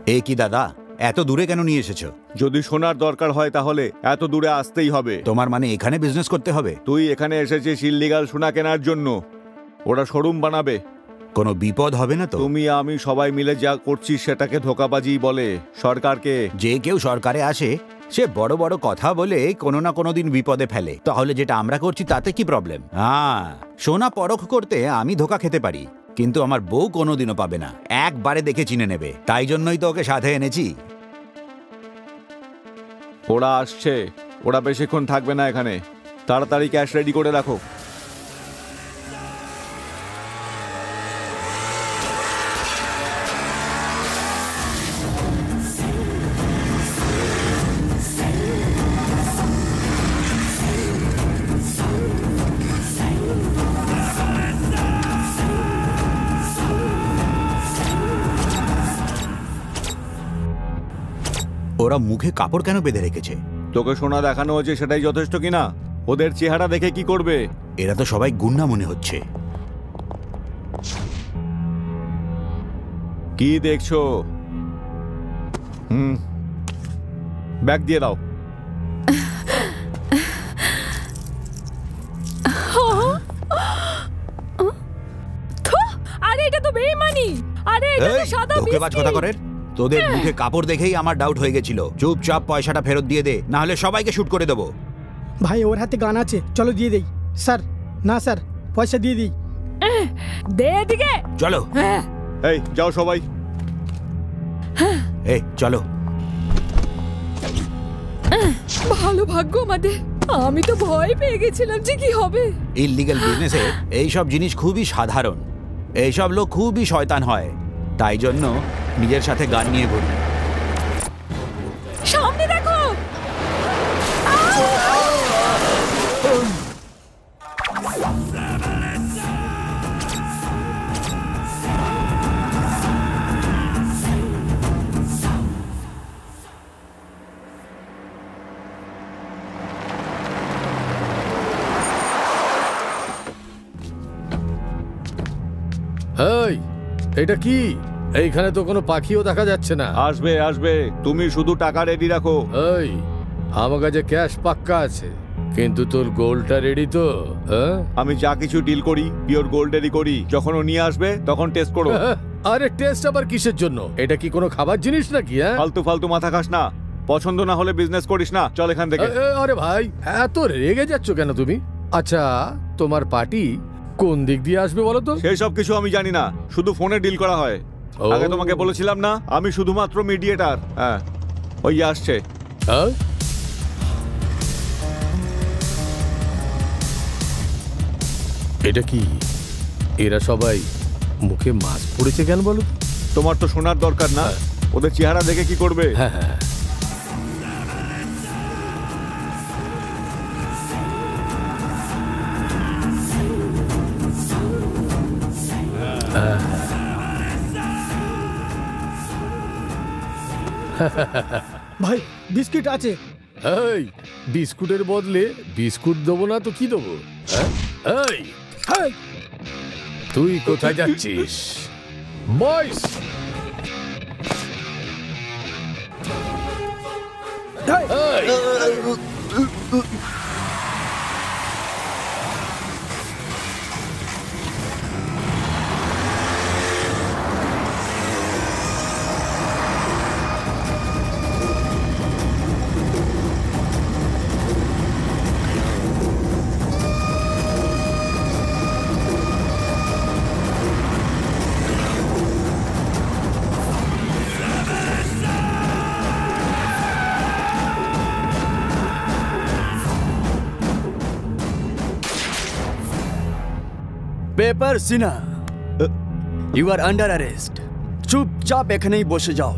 এ কি দাদা, এত দূরে কেন নিয়ে এসেছো? যদি সোনার দরকার হয় তাহলে এত দূরে আসতেই হবে। তোমার মানে এখানে বিজনেস করতে হবে? তুই এখানে এসেছিস ইল্লিগাল সোনা কেনার জন্য, ওরা শোরুম বানাবে। কোনো বিপদ হবে না তো? তুমি আমি সবাই মিলে যা করছি সেটাকে ধোঁকাবাজি বলে। সরকারকে যে কেউ সরকারে আসে সে বড় বড় কথা বলে কোনো না কোনো দিন বিপদে ফেলে। তাহলে যেটা আমরা করছি তাতে কি প্রবলেম? হ্যাঁ, সোনা পরখ করতে আমি ধোঁকা খেতে পারি, কিন্তু আমার বউ কোনোদিনও পাবে না। একবারে দেখে চিনে নেবে। তাই জন্যই তো ওকে সাথে এনেছি। ওরা আসছে, ওরা বেশিক্ষণ থাকবে না এখানে। তাড়াতাড়ি ক্যাশ রেডি করে রাখো। ওরা মুখে কাপড় কেন বেঁধে রেখেছে? তোকে সোনা দেখানো হচ্ছে সেটাই যথেষ্ট কিনা? ওদের চেহারা দেখে কি করবে? এরা তো সবাই গুন্ডা মনে হচ্ছে। কি দেখছো? ব্যাগ দিয়ে দাও। আরে এটা তো বেঈমানি। আরে এটা তো সাদা বিস্কিট। ধোঁকেবাজ কথা করে। তোদের মুখে কাপড় দেখেই আমার ডাউট হয়ে গেছিল। চুপচাপ পয়সাটা ফেরত দিয়ে দে, না হলে সবাইকে শুট করে দেবো। ভাই ওর হাতে গান আছে, চলো দিয়ে দেই। স্যার না স্যার, পয়সা দিয়ে দিই। দে এদিকে। চলো। এই যাও সবাই। এই চলো। ভালো ভাগ্য আমাদের। আমি তো ভয় পেয়ে গেছিলাম যে কি হবে। ইললিগাল বিজনেসে এইসব জিনিস খুবই সাধারণ। এইসব লোক খুবই শয়তান হয়, তাই জন্য নিজের সাথে গান নিয়ে ঘুরি। সামনে দেখো। এই, এটা কি? এইখানে তো কোনো পাখিও দেখা যাচ্ছে না। আসবে আসবে, তুমি শুধু টাকা রেডি রাখো। এই, আমার কাছে ক্যাশ পাক্কা আছে, কিন্তু তোর গোল্ডটা রেডি তো? আমি যা কিছু ডিল করি পিওর গোল্ডেরই করি। যখন ও নিয়ে আসবে তখন টেস্ট করো। আরে টেস্ট আবার কিসের জন্য? এটা কি কোনো খাবার জিনিস নাকি? ফালতু ফালতু মাথা খাস না। পছন্দ না হলে বিজনেস করিস না, চল এখান থেকে। আরে ভাই, এত রেগে যাচ্ছ কেন তুমি? আচ্ছা, তোমার পার্টি কোন দিক দিয়ে আসবে বলো তো? সেই সব কিছু আমি জানি না, শুধু ফোনে ডিল করা হয়। আগে তোমাকে বলেছিলাম না আমি শুধুমাত্র মিডিয়েটার। হ্যাঁ, ওই আসছে। এটা কি? এরা সবাই মুখে মাস্ক পড়েছে কেন বলো? তোমার তো শোনার দরকার না, ওদের চেহারা দেখে কি করবে? হ্যাঁ হ্যাঁ, ভাই বিস্কিট আছে। এই, বিস্কুটের বদলে বিস্কুট দেবো না তো কি দেবো? এই, তুই কোথায় যাচ্ছিস বয়স? পেপার সিনা, ইউ আর আন্ডার অ্যারেস্ট। চুপচাপ এখানেই বসে যাও।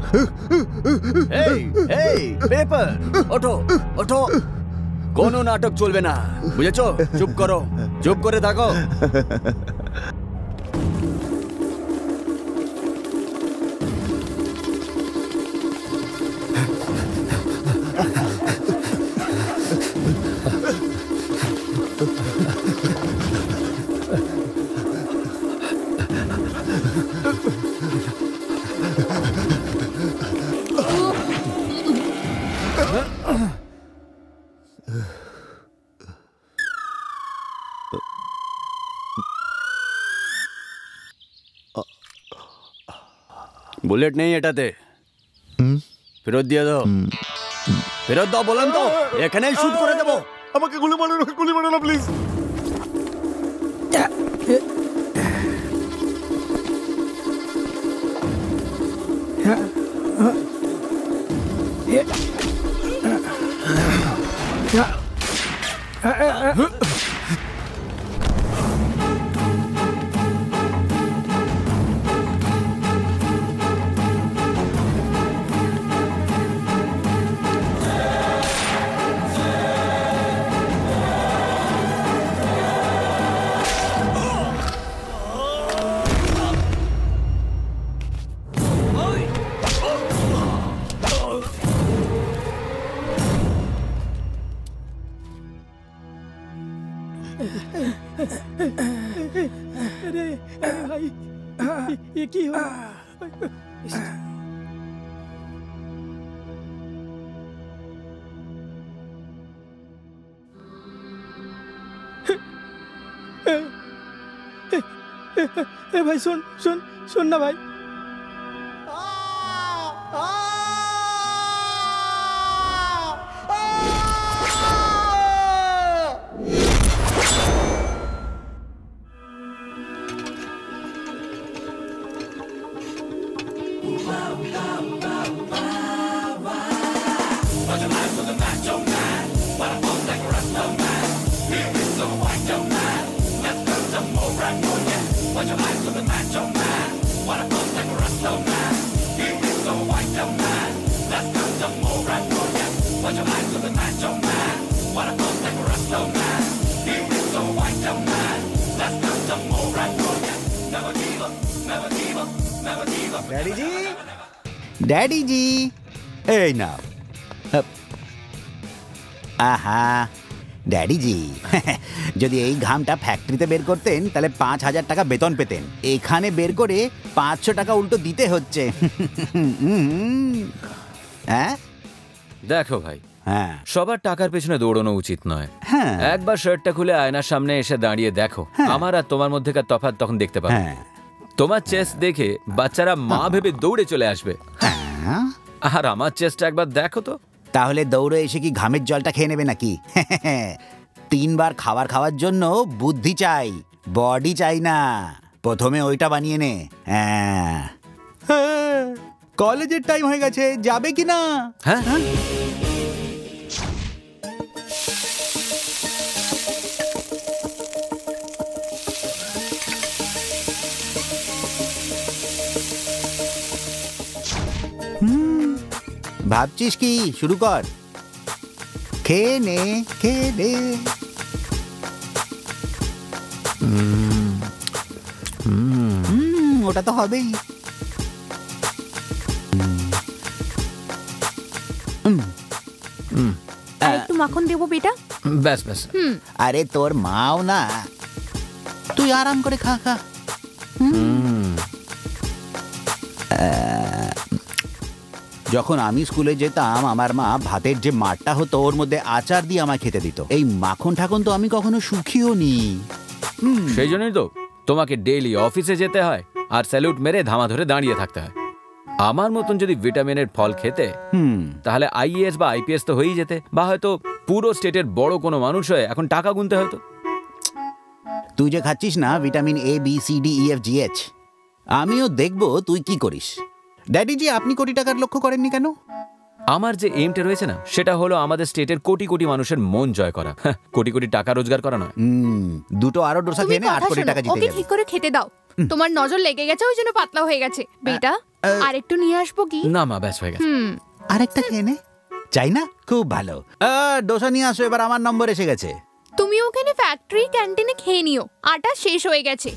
এই এই পেপার, ওঠো ওঠো, কোনো নাটক চলবে না, বুঝেছো? চুপ করো, চুপ করে থাকো। বুলেট নেই এটাতে, ফেরত দিয়ে দাও, ফেরত দাও বললাম তো, এখানেই শুট করে দেবো। আমাকে গুলি মারো না প্লিজ। अरे अरे भाई, ये की हो? ए भाई सुन सुन सुन ना भाई। ড্যাডি জি, এই নাও। আহা ড্যাডি জি, যদি এই ঘামটা ফ্যাক্টরিতে বের করতেন তাহলে 5,000 টাকা বেতন পেতেন, এখানে বের করে 500 টাকা উল্টো দিতে হচ্ছে। হ্যাঁ দেখো ভাই, হ্যাঁ সবার টাকার পেছনে দৌড়ানো উচিত নয়। হ্যাঁ একবার শার্টটা খুলে আয়নার সামনে এসে দাঁড়িয়ে দেখো, আমার আর তোমার মধ্যেকার তফাৎ তখন দেখতে পাবে। হ্যাঁ তোমার চেস্ট দেখে বাচ্চারা মা ভেবে দৌড়ে চলে আসবে, হ্যাঁ। আর আমার চেস্ট একবার দেখো তো। তাহলে দৌড়ে এসে কি ঘামের জলটা খেয়ে নেবে নাকি? 3 বার খাওয়ার জন্য বুদ্ধি চাই, বডি চাই না। প্রথমে ওইটা বানিয়ে নে। হ্যাঁ, কলেজের টাইম হয়ে গেছে, যাবে কি না? হ্যাঁ ভাবছিস কি? শুরু কর, খেয়ে নে খেয়ে নে। ওটা তো হবেই। আর একটু মাখন দেবো বেটা। ব্যাস ব্যাস। আরে তোর মাও না, তুই আরাম করে খা খা। যখন আমি স্কুলে যেতাম আমার মা ভাতের যে মাঠটা হতো ওর মধ্যে আচার দিয়ে আমায় খেতে দিত। এই মাখন ঠাকুন তো আমি কখনো সুখিও নি। সেই জন্যই তো তোমাকে ডেইলি অফিসে যেতে হয় আর স্যালুট মেরে ধামা ধরে দাঁড়িয়ে থাকতে হয়। আমার মতন যদি ভিটামিনের ফল খেতে তাহলে আইএএস বা আইপিএস তো হয়েই যেতে, বা হয়তো পুরো স্টেটের বড় কোনো মানুষ হয়ে এখন টাকা গুনতে হয়তো। তুই যে খাচ্ছিস না vitamin A B C D E F G H, আমিও দেখবো তুই কি করিস। ড্যাডি জি, আপনি কোটি টাকার লক্ষ্য করেননি কেন? আমার যে এইমটা রয়েছে না, সেটা হলো আমাদের স্টেটের কোটি কোটি মানুষের মন জয় করা, কোটি কোটি টাকা রোজগার করা নয়। দুটো আরো ডোসা খেয়ে নে, 8 কোটি টাকা জিতে ওকে যাবে। ঠিক করে খেতে দাও। তোমার নজর লেগে গেছে, ওই জন্য পাতলা হয়ে গেছে বেটা। আর একটু নিয়ে আসবো কি? না মা, ব্যাস হয়ে গেছে। আরেকটা খেয়ে নে। চাই না? খুব ভালো। ডোসা নিয়ে আসো, এবার আমার নম্বর এসে গেছে। তুমি ওখানে ফ্যাক্টরি ক্যান্টিনে খেয়ে নিও, আটা শেষ হয়ে গেছে।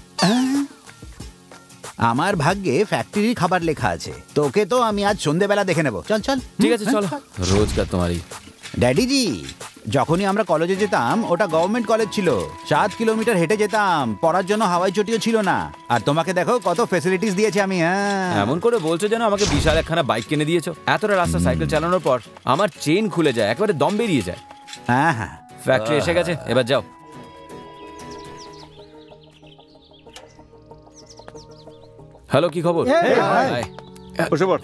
আমার ভাগ্যে ফ্যাক্টরির খাবার লেখা আছে। তোকে তো আমি আজ সন্ধেবেলা দেখে নেব। চল চল। ঠিক আছে, চলো। রোজগার তোমারই। ড্যাডিজি, যখনই আমরা কলেজে যেতাম, ওটা গভর্নমেন্ট কলেজ ছিল। 7 কিলোমিটার হেঁটে যেতাম, পড়ার জন্য হাওয়াই চটিও ছিল না। আর তোমাকে দেখো কত ফেসিলিটিস দিয়েছে আমি। এমন করে বলছো যেন আমাকে বিশাল একখানা বাইক কিনে দিয়েছো। এতটা রাস্তা সাইকেল চালানোর পর আমার চেন খুলে যায়, একবারে দম বেরিয়ে যায়। হ্যাঁ হ্যাঁ। ফ্যাক্টরি এসে গেছে, এবার যাও। হ্যালো, কি খবর? হাই। বসে পড়।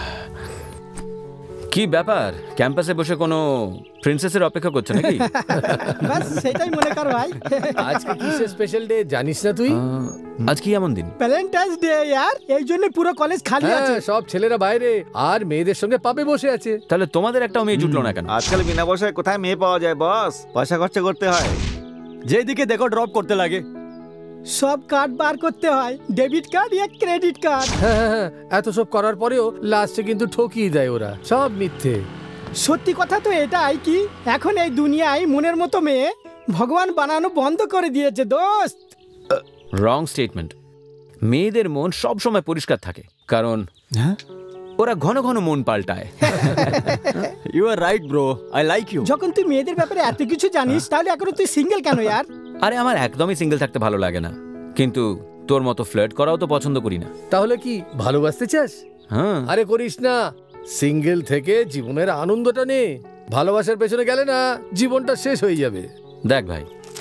কি ব্যাপার, ক্যাম্পাসে বসে কোনো প্রিন্সেসের অপেক্ষা করছো নাকি? বাস সেটাই মনে কর ভাই। আজকে কিসের স্পেশাল ডে জানিস না তুই? আজ কি এমন দিন? ভ্যালেন্টাইন্স ডে ইয়ার, এই জন্য পুরো কলেজ খালি আছে। হ্যাঁ, সব ছেলেরা বাইরে আর মেয়েদের সঙ্গে পাবে বসে আছে। তাহলে তোমাদের একটাও মেয়ে জুটলো না কেন? আজকাল বিনা পয়সায় কোথায় মেয়ে পাওয়া যায় বস? পয়সা খরচা করতে হয়। যেদিকে দেখো ড্রপ করতে লাগে। সব কার্ড বার করতে হয়, ডেবিট কার্ড ইয়া ক্রেডিট কার্ড। হ্যাঁ, এত সব করার পরেও লাস্টে কিন্তু ঠকিয়ে দেয় ওরা। সব মিথ্যে। সত্যি কথা তো এটাই কি এখন এই দুনিয়ায় মনের মতো মেয়ে ভগবান বানানো বন্ধ করে দিয়েছে দোস্ত। Wrong statement. মেয়েদের মন সব সময় পরিষ্কার থাকে, কারণ ওরা ঘন ঘন মন পাল্টায়। You are right bro, I like you. যখন তুই মেয়েদের ব্যাপারে এত কিছু জানিস, তাহলে এখনো তুই সিঙ্গেল কেন ইয়ার? আরে আমার একদমই সিঙ্গেল থাকতে ভালো লাগে না, কিন্তু তোর মতো ফ্লার্ট করাও তো পছন্দ করি না। তাহলে কি ভালোবাসতে চাস? হ্যাঁ। আরে করিস না, সিঙ্গেল থেকে জীবনের আনন্দটা নে। ভালোবাসার পেছনে গেলে না জীবনটা শেষ হয়ে যাবে। দেখ ভাই,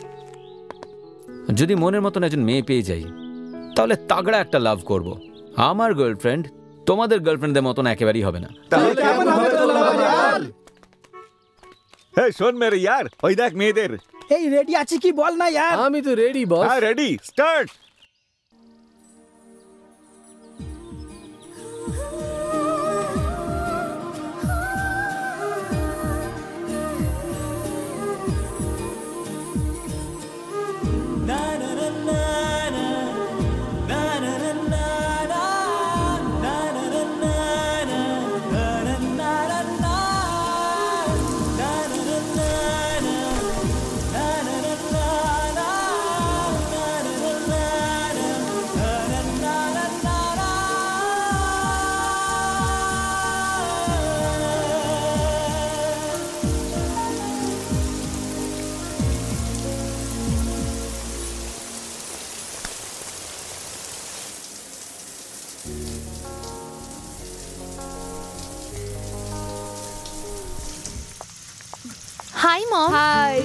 যদি মনের মতন একজন মেয়ে পেয়ে যাই, তাহলে তাগড়া একটা লাভ করব। আমার গার্লফ্রেন্ড তোমাদের গার্লফ্রেন্ডদের মতন একেবারেই হবে না। তাহলে কেমন হবে তোর লাভ ইয়ার? এই শোন মেরে ইয়ার, ওই দেখ মেয়েদের। এই রেডি আছে কি বল না ইয়ার? আমি তো রেডি বস। হ্যাঁ ready, start. Hi mom. Hi.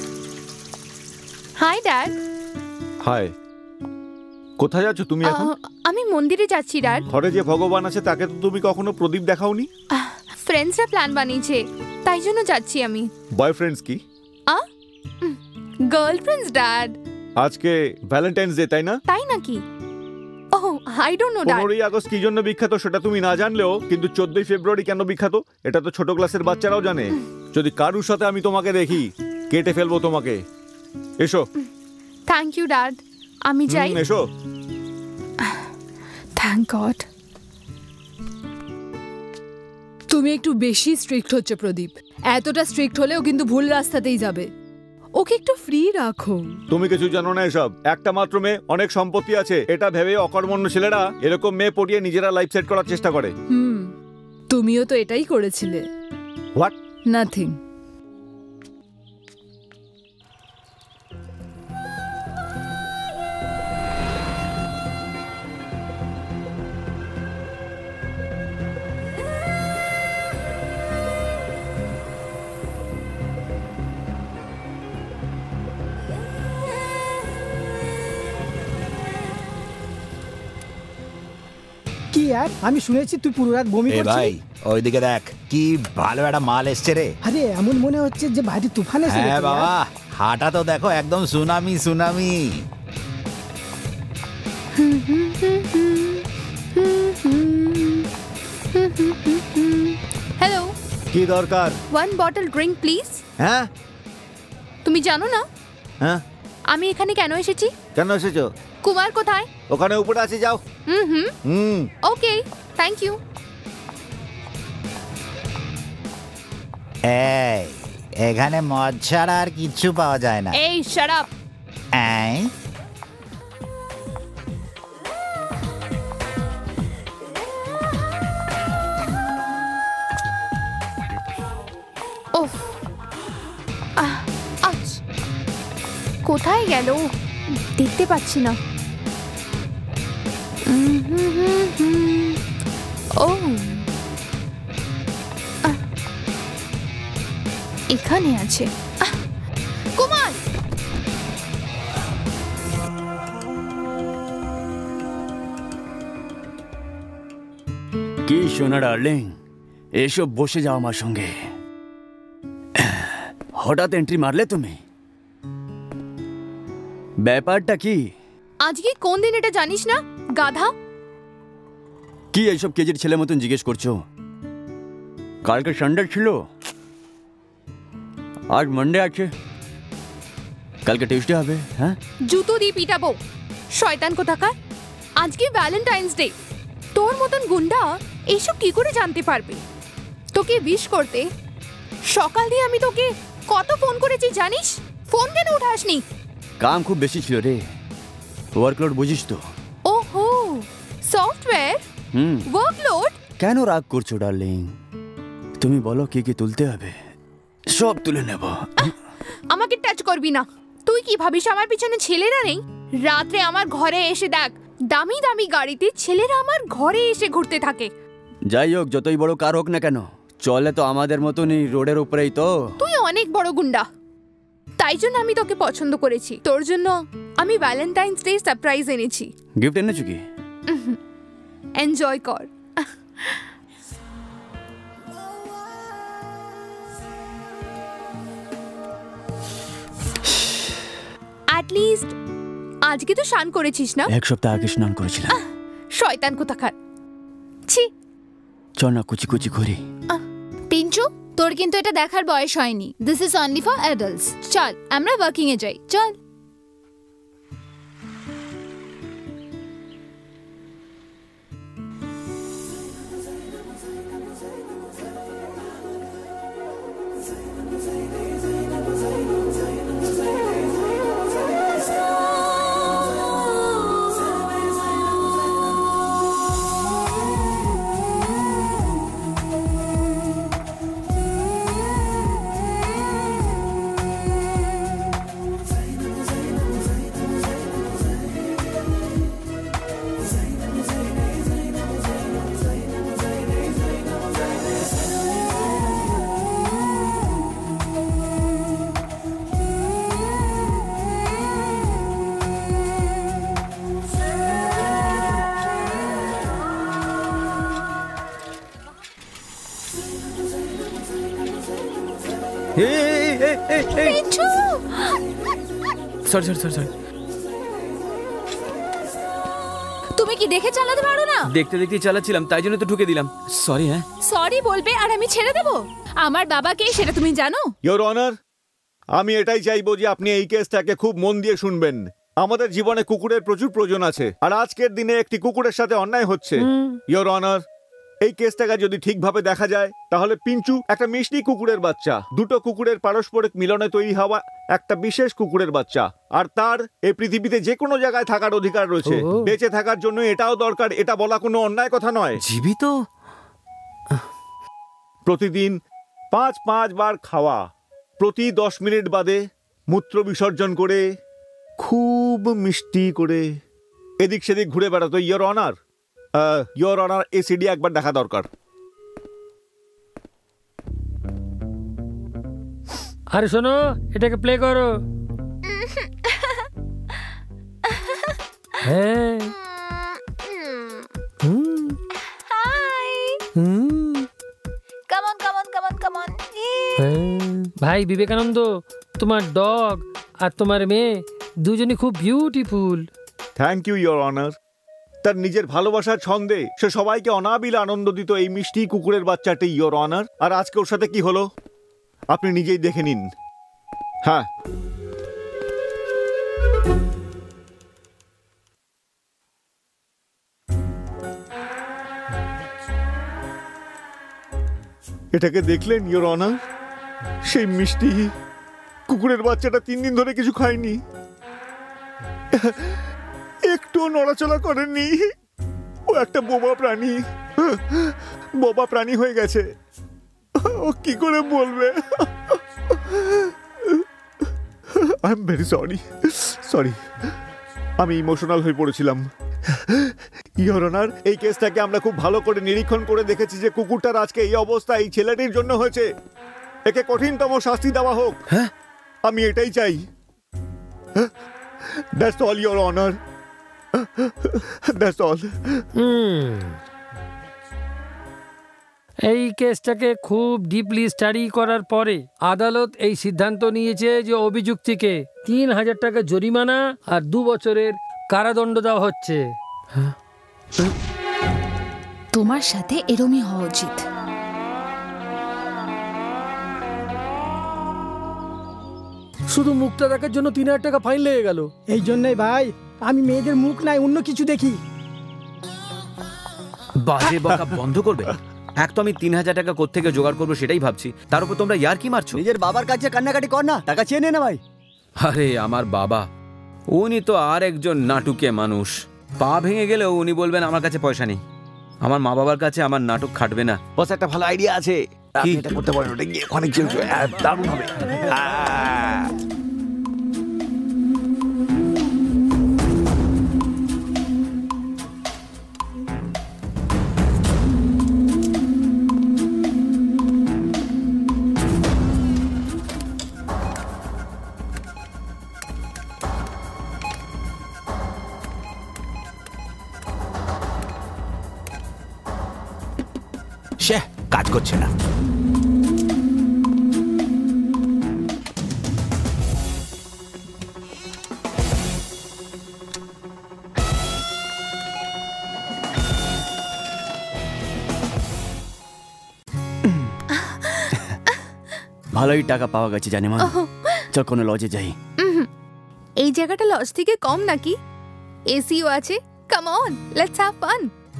Hi dad. Hi. কোথায় যাচ্ছ তুমি এখন? আমি মন্দিরে যাচ্ছি ড্যাড। ঘরে যে ভগবান আছে তাকে তো তুমি কখনো প্রদীপ দেখাওনি। ফ্রেন্ডসরা প্ল্যান বানিয়েছে, তাই জন্য যাচ্ছি আমি। বয়ফ্রেন্ডস কি? Girlfriends dad. আজকে ভ্যালেন্টাইন্স ডে, তাই না? তাই নাকি? ওহ, আই ডোন্ট নো ড্যাড। 15ই আগস্ট কি জন্য বিখ্যাত সেটা তুমি না জানলেও কিন্তু 14ই ফেব্রুয়ারি কেন বিখ্যাত এটা তো ছোট ক্লাসের বাচ্চারাও জানে। যদি কারুর সাথে আমি তোমাকে দেখি, কেটে ফেলবো তোমাকে। এসো। থ্যাংক ইউ ড্যাড, আমি যাই। এসো। Thank God. তুমি একটু বেশি স্ট্রিক্ট হচ্ছে প্রদীপ। এতটা স্ট্রিক্ট হলেও কিন্তু ভুল রাস্তাতেই যাবে। ওকে একটু ফ্রি রাখো। তুমি কিছু জানো না এসব। একটা মাত্র মেয়ে, অনেক সম্পত্তি আছে, এটা ভেবে অকর্মণ্য ছেলেরা এরকম মেয়ে পটিয়ে নিজেরা লাইফ সেট করার চেষ্টা করে। তুমিও তো এটাই করেছিলে। হোয়াট? নাথিং। কি ইয়ার, আমি শুনেছি তুই পুরো রাত বমি এ ভাই, করছিস। ওইদিকে দেখ, কি ভালো একটা মাল এসছে রে। আরে এমন মনে হচ্ছে যে বাইরে তুফান এসে হ্যাঁ গেছে বাবা, ইয়ার। হাঁটা তো দেখো একদম সুনামি সুনামি। হ্যালো, কি দরকার? 1 বটল ড্রিঙ্ক প্লিজ। হ্যাঁ তুমি জানো না হ্যাঁ, আমি এখানে কেন এসেছি? কেন এসেছো? কুমার কোথায়? ওখানে উপরে আছে, যাও। হুম। Okay, thank you. এই এখানে মদ ছাড়া আর কিচ্ছু পাওয়া যায় না। এই শাট আপ। এই, ওফ, আচ, কোথায় গেল দেখতে পাচ্ছি না। ও, এখানে আছে। কুমার, কি সোনা ডার্লিং, এসব বসে যাও আমার সঙ্গে। হঠাৎ এন্ট্রি মারলে তুমি, ব্যাপারটা কি? আজকে কোন দিন এটা জানিস না গাধা? কি এইসব কেজির ছেলে মতন জিজ্ঞেস করছো? কালকে সানডে ছিল, আজ মানডে আছে, কালকে টিউসডে হবে। হ্যাঁ, জুতো দিয়ে পিটাবো শয়তান কোথাকার। আজকে ভ্যালেন্টাইন্স ডে। তোর মতন গুন্ডা এইসব কি করে জানতে পারবে? তোকে উইশ করতে সকাল দিয়ে আমি তোকে কত ফোন করেছি জানিস? ফোন কেন উঠাসনি? কাম খুব বেশি ছিল রে, ওয়ার্কলোড বুঝিস তো। ওহো, সফটওয়্যার ওয়ার্কলোড। কেন রাগ করছো ডার্লিং? তুমি বলো কি কি তুলতে হবে, সব তুলে নেব। আমাকে টাচ করবি না। তুই কি ভাবিস আমার পিছনে ছেলেরা নেই? রাত্রে আমার ঘরে এসে দেখ, দামি দামি গাড়িতে ছেলেরা আমার ঘরে এসে ঘুরতে থাকে। যাই হোক, যতই বড় কার হোক না কেন, চলে তো আমাদের মতনই, রোডের উপরেই তো। তুই অনেক বড় গুন্ডা, তাই জন্য আমি তোকে পছন্দ করেছি। তোর জন্য আমি ভ্যালেন্টাইন্স ডে সারপ্রাইজ এনেছি। গিফট এনেছো কি? এনজয় কর। অ্যাটলিস্ট আজকে তো স্নান করেছিস না? এক সপ্তাহ আগে স্নান করেছিলাম। শয়তান কোথাকার। ছি, চল না কুচি কুচি করি। পিঞ্চু, তোর কিন্তু এটা দেখার বয়স হয়নি। This is only for adults. চল আমরা ওয়ার্কিং এ যাই, চল। Pinchu, sorry sorry sorry sorry, তুমি কি দেখে চালাতে পারো না? দেখতে দেখতে চালাচ্ছিলাম, তাই জন্য তো ঢুকে দিলাম। সরি। হ্যাঁ, সরি বলবে আর আমি ছেড়ে দেব? আমার বাবাকে সেটা তুমি জানো? ইয়োর অনার, আমি এটাই চাইবো যে আপনি এই কেসটাকে খুব মন দিয়ে শুনবেন। আমাদের জীবনে কুকুরের প্রচুর প্রয়োজন আছে, আর আজকের দিনে একটি কুকুরের সাথে অন্যায় হচ্ছে। ইয়োর অনার, এই কেসটাকে যদি ঠিকভাবে দেখা যায় তাহলে পিঞ্চু একটা মিষ্টি কুকুরের বাচ্চা, দুটো কুকুরের পারস্পরিক মিলনে তৈরি হওয়া একটা বিশেষ কুকুরের বাচ্চা, আর তার এই পৃথিবীতে যে কোনো জায়গায় থাকার অধিকার রয়েছে। বেঁচে থাকার জন্য এটাও দরকার, এটা বলা কোনো অন্যায় কথা নয়। জীবিত প্রতিদিন 5 বার খাওয়া, প্রতি 10 মিনিট বাদে মূত্র বিসর্জন করে, খুব মিষ্টি করে এদিক সেদিক ঘুরে বেড়াতো। ইয়োর অনার, এই সিডি একবার দেখা দরকার। আরে শোনো, এটাকে প্লে করো। হ্যাঁ, ভাই বিবেকানন্দ, তোমার ডগ আর তোমার মেয়ে দুজনই খুব beautiful. Thank you your honour. তার নিজের ভালোবাসার ছন্দে সে সবাইকে অনাবিল আনন্দ দিত, এই মিষ্টি কুকুরের বাচ্চাটি, ইয়োর অনার। আর আজকে ওর সাথে কি হলো আপনি নিজেই দেখে নিন। হ্যাঁ, এটাকে দেখলেন ইওর অনার? সেই মিষ্টি কুকুরের বাচ্চাটা 3 দিন ধরে কিছু খায়নি, একটুও নড়াচড়া করেনি। ও একটা বোবা প্রাণী হয়ে গেছে। ও কি করে বলবে? আই এম ভেরি সরি, আমি ইমোশনাল হয়ে পড়েছিলাম। ইওর অনার, এই কেসটাকে আমরা খুব ভালো করে নিরীক্ষণ করে দেখেছি যে কুকুরটার আজকে এই অবস্থা এই ছেলেটির জন্য হয়েছে। একে কঠিনতম শাস্তি দেওয়া হোক। হ্যাঁ, আমি এটাই চাই। That's all your honour, that's all. এই কেসটাকে খুব ডিপলি স্টাডি করার পরে আদালত এই সিদ্ধান্ত নিয়েছে যে অভিযুক্তিকে 3000 টাকা জরিমানা আর 2 বছরের কারাদণ্ড দেওয়া হচ্ছে। তোমার সাথে এরমই হওয়া উচিত। শুধু মুখটা দেখার জন্য 3000 টাকা ফাইন লেগে গেল। এই জন্যই ভাই আমি মেয়েদের মুখ নাই অন্য কিছু দেখি। বাজে বকা বন্ধ করবে। এক তো আমি 3000 টাকা কোত্থেকে জোগাড় করবো সেটাই ভাবছি, তার উপর তোমরা ইয়ার কি মারছো? নিজের বাবার কাছে কান্নাকাটি কর না, টাকা চেয়ে নে না ভাই। আরে আমার বাবা, উনি তো আর একজন নাটুকে মানুষ। পা ভেঙে গেলেও উনি বলবেন আমার কাছে পয়সা নেই। আমার মা বাবার কাছে আমার নাটক খাটবে না। বস একটা ভালো আইডিয়া আছে, কি? এটা করতে পারেন, ওটা গিয়ে অনেক দারুণ হবে। সে কাজ করছে না। ভালোই টাকা পাওয়া গেছে জানি মা। চল কোনো লজে যাই। এই জায়গাটা লজ থেকে কম নাকি? এসিও আছে। Come on, let's have fun.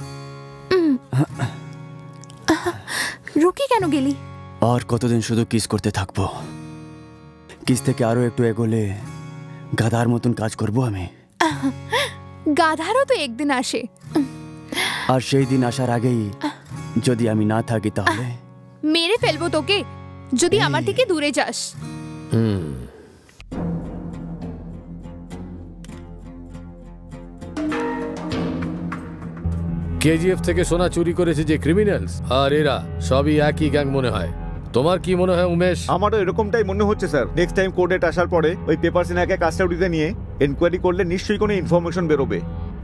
রুকি কেন গেলি? আর কতদিন শুধু কিস করতে থাকবো? কিস থেকে আরো একটু এগোলে গাধার মতন কাজ করব আমি। গাধারও তো একদিন আসে। আর সেই দিন আসার আগেই যদি আমি না থাকি তাহলে মেরে ফেলবো তোকে যদি আমার থেকে দূরে যাস। কেজিএফ থেকে সোনা চুরি করেছে যে ক্রিমিনালস, আর এরা সবই একই গ্যাং মনে হয়। তোমার কি মনে হয় উমেশ? আমারও এরকমটাই মনে হচ্ছে স্যার। নেক্সট টাইম কোর্টে আসার পরে ওই পেপার সিনাকে কাস্টাডিতে নিয়ে এনকোয়ারি করলে নিশ্চয়ই কোনো ইনফরমেশন বেরোবে।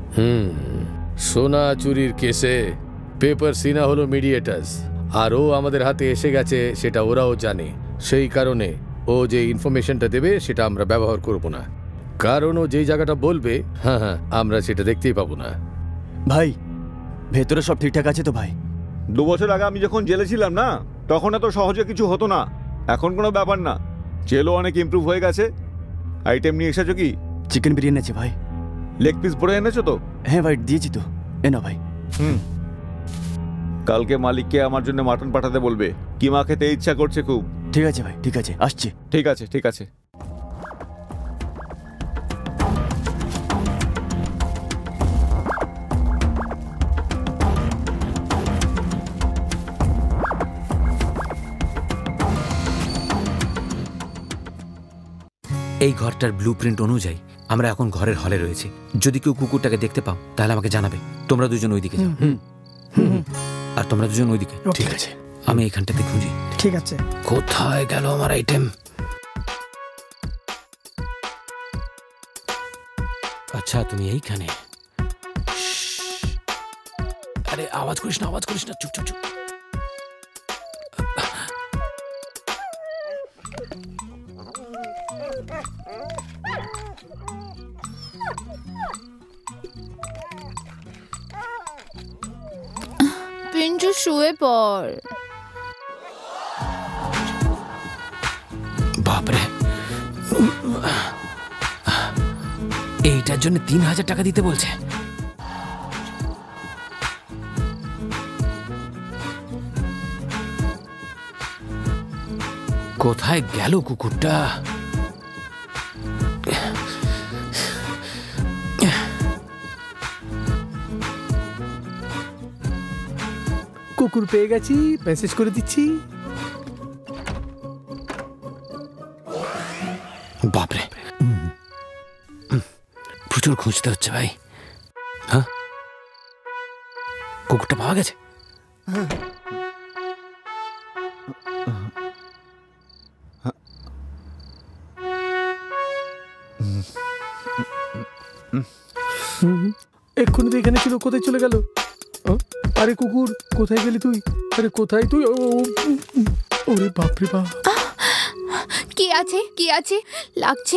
সোনা চুরির কেসে পেপার সিনা হলো মিডিয়েটার্স, আর ও আমাদের হাতে এসে গেছে সেটা ওরাও জানে। সেই কারণে ও যে ইনফরমেশনটা দেবে সেটা আমরা ব্যবহার করব না, কারণ ও যেই জায়গাটা বলবে হ্যাঁ আমরা সেটা দেখতেই পাবো না। ভাই ভেতরে সব ঠিকঠাক আছে তো ভাই? 2 বছর আগে আমি যখন জেলে ছিলাম না, তখন এত সহজে কিছু হতো না। এখন কোনো ব্যাপার না, জেলও অনেক ইমপ্রুভ হয়ে গেছে। আইটেম নিয়ে এসেছো কি? চিকেন বিরিয়ানি আছে ভাই। লেগ পিস ভরে এনেছো তো? হ্যাঁ ভাই দিয়েছি তো, এ না ভাই। কালকে মালিককে আমার জন্য মাটন পাঠাতে বলবে, কিমা খেতে ইচ্ছা করছে খুব। ঠিক আছে ভাই, ঠিক আছে, আসছি। ঠিক আছে ঠিক আছে। এই ঘরটার ব্লুপ্রিন্ট অনুযায়ী আমরা এখন ঘরের হলে রয়েছি। যদি কেউ কুকুরটাকে দেখতে পাও তাহলে আমাকে জানাবে। তোমরা দুজন ওইদিকে যাও, আর তোমরা দুজন ওইদিকে। ঠিক আছে, আমি এইখানটাতে খুঁজি। ঠিক আছে। কোথায় গেল আমার আইটেম? আচ্ছা তুমি এইখানে। আরে আওয়াজ করিস না, আওয়াজ করিস না, চুপ চুপ চুপ। পিঞ্চু শুয়ে পড়। বাপরে, এইটার জন্য 3000 টাকা দিতে বলছে। কোথায় গেল কুকুরটা? কুকুর পেয়ে গেছি, মেসেজ করে দিচ্ছি। বাপরে, প্রচুর খুঁজতে হচ্ছে ভাই। হ্যাঁ, কুকুরটা পাওয়া গেছে? এক্ষুনি তো এখানে ছিল, কোথায় চলে গেল? আরে কুকুর, কোথায় গেলি তুই? আরে কোথায় তুই? ওরে বাপরে বাপ! কি আছে, কি আছে লাগছে?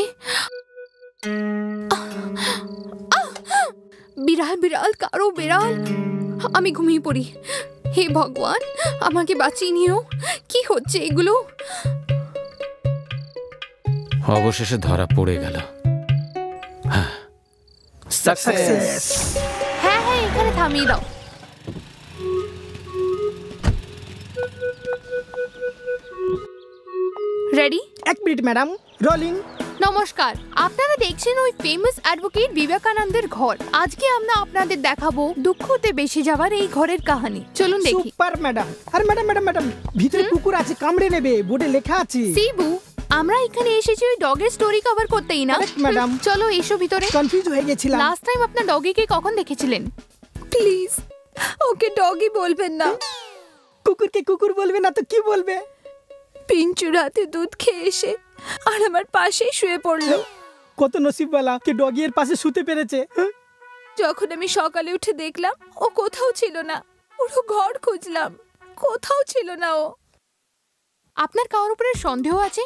বিড়াল, বিড়াল, কারো বিড়াল। আমি ঘুমিয়ে পড়ি। হে ভগবান, আমাকে বাঁচিয়ে নিও। কি হচ্ছে এগুলো? অবশেষে ধরা পড়ে গেল। সাকসেস। হ্যাঁ হ্যাঁ, এখানে থামিয়ে দাও। রেডি? 1 minute madam, rolling. নমস্কার, আপনারা দেখছেন ওই ফেমাস অ্যাডভোকেট বিবেকানন্দের ঘর। আজকে আমরা আপনাদের দেখাবো দুঃখতে বেশি যাওয়ার এই ঘরের কাহিনী। চলুন দেখি। Super madam. আরে ম্যাডাম ম্যাডাম ম্যাডাম, ভিতরে কুকুর আছে, কামড়ে নেবে, বোর্ডে লেখা আছে। শিবু, আমরা এখানে এসেছি ওই ডগের স্টোরি কভার করতেই না। ম্যাডাম, চলো এসো ভিতরে। কনফিউজ হয়ে গেছিলাম। লাস্ট টাইম আপনার ডগিকে কখন দেখেছিলেন? প্লিজ ওকে ডগি বলবেন না। কুকুরকে কুকুর বলবে না তো কি বলবে? পিঞ্চু রাতে দুধ খেয়ে এসে আর আমার পাশেই শুয়ে পড়লো। কত নসিবওয়ালা কে ডগি এর পাশে শুতে পেরেছে। যখন আমি সকালে উঠে দেখলাম ও কোথাও ছিল না, পুরো ঘর খুঁজলাম, কোথাও ছিল না ও। আপনার কারোর উপরে সন্দেহ আছে?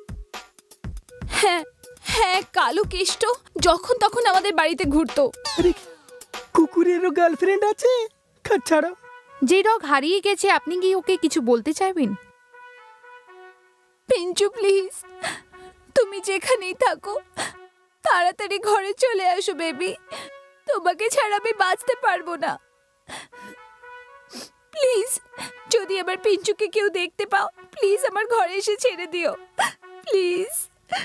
হ্যাঁ হ্যাঁ, কালো কেষ্ট যখন তখন আমাদের বাড়িতে ঘুরতো। কুকুরেরও গার্লফ্রেন্ড আছে? ছাড়ো। যে ডগ হারিয়ে গেছে, আপনি কি ওকে কিছু বলতে চাইবেন? পিঞ্চু প্লিজ, তুমি যেখানেই থাকো তাড়াতাড়ি ঘরে চলে আসো বেবি। তোমাকে ছাড়া আমি বাঁচতে পারবো না। প্লিজ, যদি আবার পিঞ্চুকে কেউ দেখতে পাও, প্লিজ আমার ঘরে এসে ছেড়ে দিও প্লিজ।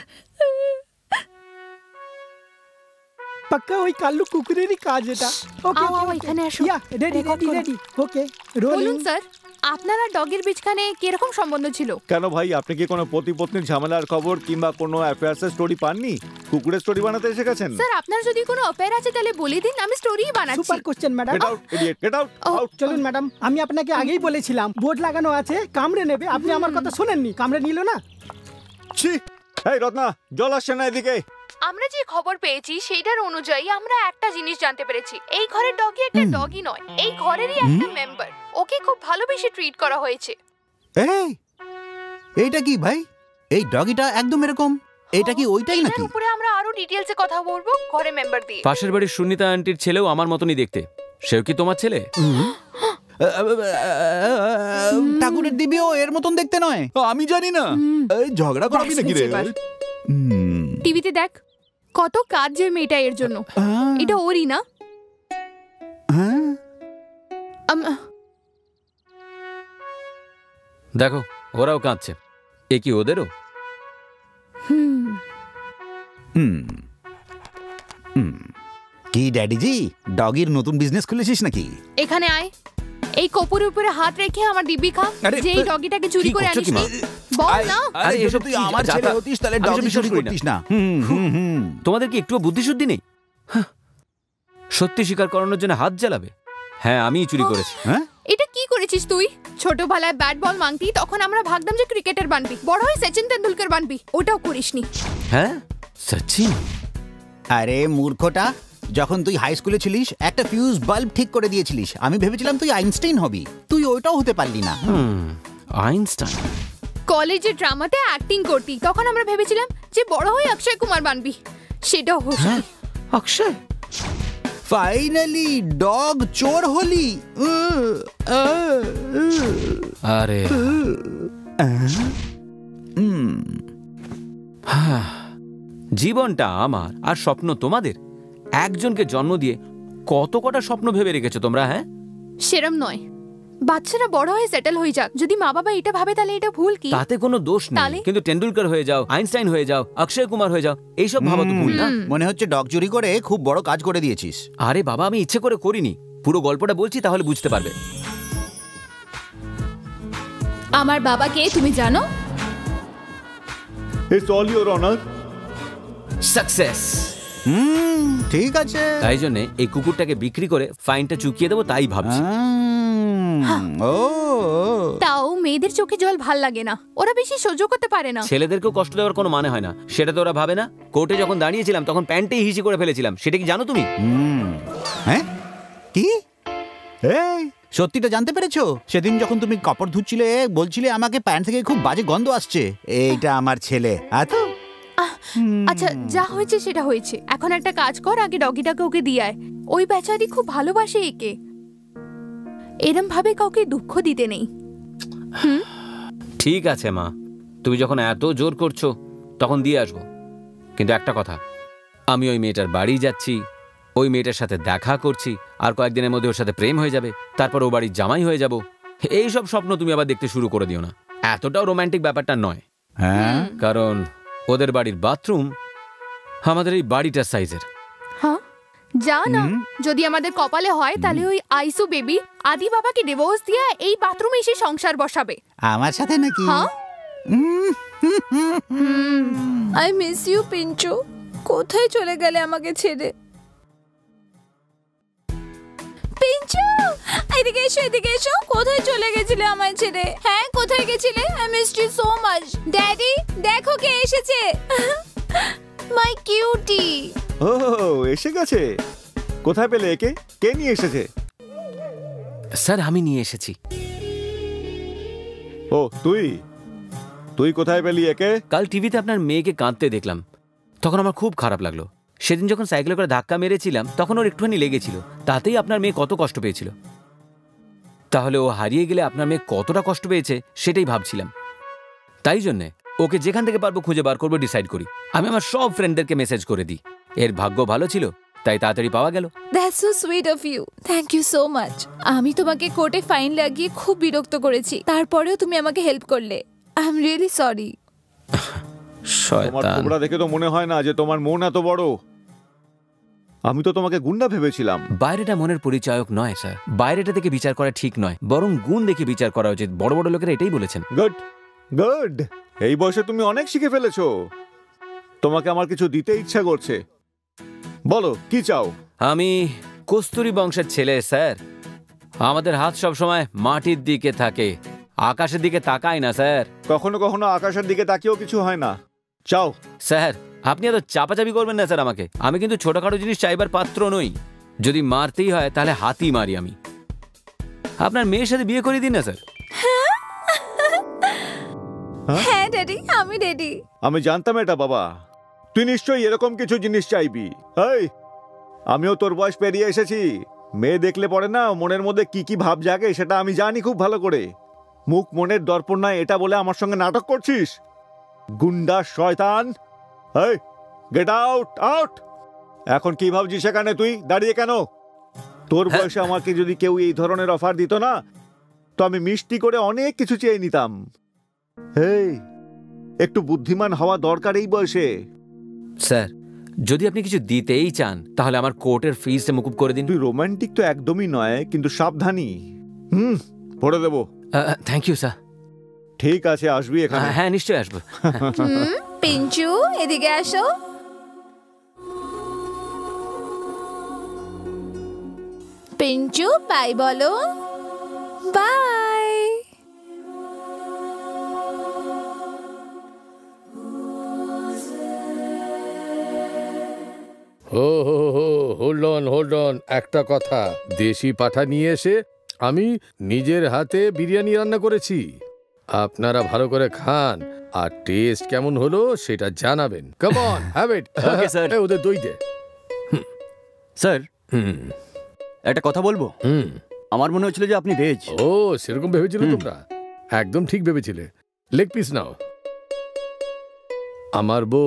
পাক্কা ওই কাল্লু কুকুরেরই কাজ এটা। ওকে আও এখানে আসো। Ready ready ready. Okay rolling. বলুন স্যার, আপনার আর ডগের বিচখানে কিরকম সম্বন্ধ ছিল? কেন ভাই, আপনি কি কোনো পতি পত্নীর ঝামেলার খবর কিংবা কোনো অ্যাফেয়ার্সের স্টোরি পাননি? কুকুরের স্টোরি বানাতে এসে গেছেন? স্যার, আপনার যদি কোনো অ্যাফেয়ার আছে তাহলে বলে দিন, আমি স্টোরি বানাচ্ছি। Super question madam. Get out idiot, get out. Out. চলুন ম্যাডাম, আমি আপনাকে আগেই বলেছিলাম বোর্ড লাগানো আছে, কামড়ে নেবে। আপনি আমার কথা শুনেননি, কামড়ে নিল না। ছি! এই রত্না, জল আসছে না এদিকে। আমরা যে খবর পেয়েছি সেইটার অনুযায়ী আমরা একটা জিনিস জানতে পেরেছি। এই ঘরের ডগি একটা ডগি নয়, এই ঘরেরই একটা মেম্বার। ওকে খুব ভালোবেসে ট্রিট করা হয়েছে। এই, এইটা কি ভাই? এই ডগিটা একদম এরকম। এটা কি ওইটাই নাকি? এর উপরে আমরা আরো ডিটেইলসে কথা বলবো ঘরে মেম্বার দিয়ে। পাশের বাড়ির সুনিতা আন্টির ছেলেও আমার মতনই দেখতে। সেও কি তোমার ছেলে? ঠাকুরের দিবিও এর মতন দেখতে নয়। আমি জানি না। এই ঝগড়া করবি নাকি রে? টিভিতে দেখ কত কাজ যে মেয়েটা এর জন্য। এটা ওরই না? দেখো, ওরাও কাঁদছে। এ কি ওদেরও? কি ড্যাডিজি, ডগির নতুন বিজনেস খুলেছিস নাকি? এখানে আয়। এই কপুরের উপরে হাত রেখে আমার দিব্যি খা যে এই ডগিটাকে চুরি করে আনিস। বল না। আরে এসব তুই আমার ছেলে হতিস তাহলে ডগি চুরি করতিস না। তোমাদের কি একটু বুদ্ধিশুদ্ধি নেই? সত্যি স্বীকার করানোর জন্য হাত জ্বালাবে? হ্যাঁ, আমিই চুরি করেছি। হ্যাঁ, এটা কি করেছিস তুই? ছোটবেলায় ব্যাট বল মাংতি, তখন আমরা ভাবতাম যে ক্রিকেটার বানবি, বড় হয়ে সচিন তেন্ডুলকর বানবি। ওটাও করিসনি। হ্যাঁ সচিন? আরে মূর্খটা, যখন তুই হাই স্কুলে ছিলিস একটা ফিউজ বাল্ব ঠিক করে দিয়েছিলিস। আমি ভেবেছিলাম তুই আইনস্টাইন হবি, তুই ওইটাও হতে পারলি না। আইনস্টাইন? কলেজে ড্রামাতে অ্যাক্টিং করতি, তখন আমরা ভেবেছিলাম যে বড় হয়ে অক্ষয় কুমার বানবি, সেটাও হসনি। অক্ষয়? ফাইনালি ডগ চোর হলি। আরে জীবনটা আমার আর স্বপ্ন তোমাদের। একজনকে জন্ম দিয়ে কত কটা স্বপ্ন ভেবে রেখেছো তোমরা? হ্যাঁ, সেরম নয়। বাচ্চারা বড় হয়ে সেটেল হয়ে যাক, যদি মা বাবা এটা ভাবে তাহলে এটা ভুল কি? তাতে কোনো দোষ নেই, তাহলে? কিন্তু টেন্ডুলকার হয়ে যাও, আইনস্টাইন হয়ে যাও, অক্ষয় কুমার হয়ে যাও, এইসব ভাবা তো ভুল না। মনে হচ্ছে ডগ চুরি করে খুব বড় কাজ করে দিয়েছিস। আরে বাবা, আমি ইচ্ছে করে করিনি, পুরো গল্পটা বলছি তাহলে বুঝতে পারবে। আমার বাবাকে তুমি জানো? It's all your honour. Success. ঠিক আছে। তাই জন্য এই কুকুরটাকে বিক্রি করে ফাইনটা চুকিয়ে দেবো তাই ভাবছি। ও তাও মেয়েদের চোখে জল ভাল লাগে না, ওরা বেশি সহ্য করতে পারে না। ছেলেদেরকেও কষ্ট দেওয়ার কোনো মানে হয় না, সেটা তো ওরা ভাবে না। কোর্টে যখন দাঁড়িয়েছিলাম তখন প্যান্টেই হিসি করে ফেলেছিলাম, সেটা কি জানো তুমি? হ্যাঁ কি? এই সত্যিটা জানতে পেরেছো? সেদিন যখন তুমি কাপড় ধুচ্ছিলে বলছিলে আমাকে প্যান্ট থেকে খুব বাজে গন্ধ আসছে। এইটা আমার ছেলে। আচ্ছা, যা হয়েছে সেটা হয়েছে, এখন একটা কাজ কর, আগে ডগিটাকে ওকে দিয়ে আয়। ওই বেচারি খুব ভালোবাসে একে, এরম ভাবে কাউকে দুঃখ দিতে নেই। ঠিক আছে মা, তুমি যখন এত জোর করছো তখন দিয়ে আসবো, কিন্তু একটা কথা, আমি ওই মেয়েটার বাড়ি যাচ্ছি, ওই মেয়েটার সাথে দেখা করছি, আর কয়েকদিনের মধ্যে ওর সাথে প্রেম হয়ে যাবে, তারপর ও বাড়ির জামাই হয়ে যাব। এইসব স্বপ্ন তুমি আবার দেখতে শুরু করে দিও না, এতটাও রোমান্টিক ব্যাপারটা নয়। হ্যাঁ, কারণ ওদের বাড়ির বাথরুম আমাদের এই বাড়িটার সাইজের। হ্যাঁ যা না, যদি আমাদের কপালে হয় তাহলে ওই আইসু বেবি আদি বাবাকে ডিভোর্স দিয়ে এই বাথরুমে এসে সংসার বসাবে আমার সাথে নাকি? হ্যাঁ। আই মিস ইউ পিঞ্চু, কোথায় চলে গেলে আমাকে ছেড়ে? পিঞ্চু এদিকে এসো, এদিকে এসো। কোথায় চলে গেছিলে আমায় ছেড়ে? হ্যাঁ কোথায় গেছিলে? I missed you so much. Daddy দেখো কে এসেছে, মাই কিউটি। ও এসে গেছে। কোথায় পেলে একে? কে নিয়ে এসেছে? স্যার আমি নিয়ে এসেছি। ও তুই তুই কোথায় পেলি একে? কাল টিভিতে আপনার মেয়েকে কাঁদতে দেখলাম, তখন আমার খুব খারাপ লাগলো। সেদিন যখন সাইকেলে করে ধাক্কা মেরেছিলাম তখন ওর একটুখানি লেগেছিল, তাতেই আপনার মেয়ে কত কষ্ট পেয়েছিল। তাহলে ও হারিয়ে গেলে আপনার মেয়ে কতটা কষ্ট পেয়েছে সেটাই ভাবছিলাম। তাই জন্যে ওকে যেখান থেকে পারবো খুঁজে বার করবো ডিসাইড করি। আমি আমার সব ফ্রেন্ডদেরকে মেসেজ করে দিই। এর ভাগ্য ভালো ছিল তাই তাড়াতাড়ি পাওয়া গেল। That's so sweet of you, thank you so much. আমি তোমাকে কোর্টে ফাইন লাগিয়ে খুব বিরক্ত করেছি, তারপরেও তুমি আমাকে হেল্প করলে। I am really sorry. তোমার থোবড়া দেখে তো মনে হয় না যে তোমার মন এত বড়। আমি তো তোমাকে গুন্ডা ভেবেছিলাম। বাইরেটা মনের পরিচায়ক নয় স্যার, বাইরেটা থেকে বিচার করা ঠিক নয়, বরং গুণ দেখে বিচার করা উচিত। বড় বড় লোকেরা এটাই বলেছেন। গুড গুড, এই বয়সে তুমি অনেক শিখে ফেলেছো। তোমাকে আমার কিছু দিতে ইচ্ছা করছে, বলো কি চাও? আমি কস্তুরী বংশের ছেলে স্যার, আমাদের হাত সব সময় মাটির দিকে থাকে, আকাশের দিকে তাকায় না স্যার। কখনো কখনো আকাশের দিকে তাকিয়েও কিছু হয় না। চাও? স্যার আপনি এত চাপাচাপি করবেন না স্যার আমাকে, আমি কিন্তু ছোটখাটো জিনিস চাইবার পাত্র নই। যদি মারতেই হয় তাহলে হাতই মারি আমি। আপনার মেয়ের সাথে বিয়ে করে দিন না স্যার। হ্যাঁ ড্যাডি, আমি রেডি। আমি জানতাম এটা বাবা, তুই নিশ্চয়ই এরকম কিছু জিনিস চাইবি। এই আমিও তোর বয়স পেরিয়ে এসেছি। মেয়ে দেখলে পরে না মনের মধ্যে কি কি ভাব জাগে সেটা আমি জানি খুব ভালো করে। মুখ মনের দর্পণ নয় এটা বলে আমার সঙ্গে নাটক করছিস, গুন্ডা শয়তান। এই গেট আউট আউট। এখন কি ভাবছিস সেখানে? তুই দাঁড়িয়ে কেন? তোর বয়সে আমাকে যদি কেউ এই ধরনের অফার দিত না তো আমি মিষ্টি করে অনেক কিছু চেয়ে নিতাম। এই একটু বুদ্ধিমান হওয়া দরকার এই বয়সে। স্যার যদি আপনি কিছু দিতেই চান তাহলে আমার কোর্টের ফিসটা মুকুব করে দিন। তুই রোমান্টিক তো একদমই নয়, কিন্তু সাবধানী। পড়ে দেবো। Thank you sir. ঠিক আছে, আসবি এখানে? হ্যাঁ নিশ্চয়ই আসবো। পিঞ্চু এদিকে আসো। পিঞ্চু বাই বলো। বাই। হোল্ড অন, একটা কথা। দেশি পাঠা নিয়ে এসে আমি নিজের হাতে বিরিয়ানি রান্না করেছি। আপনারা ভালো করে খান আর টেস্ট কেমন হলো সেটা জানাবেন। Come on, have it. Okay sir. ওদের দই দে। স্যার একটা কথা বলবো। আমার মনে হচ্ছিল যে আপনি ভেজ। ও সেরকম ভেবেছিলে তোমরা? একদম ঠিক ভেবেছিলে। লেগ পিস নাও। আমার বউ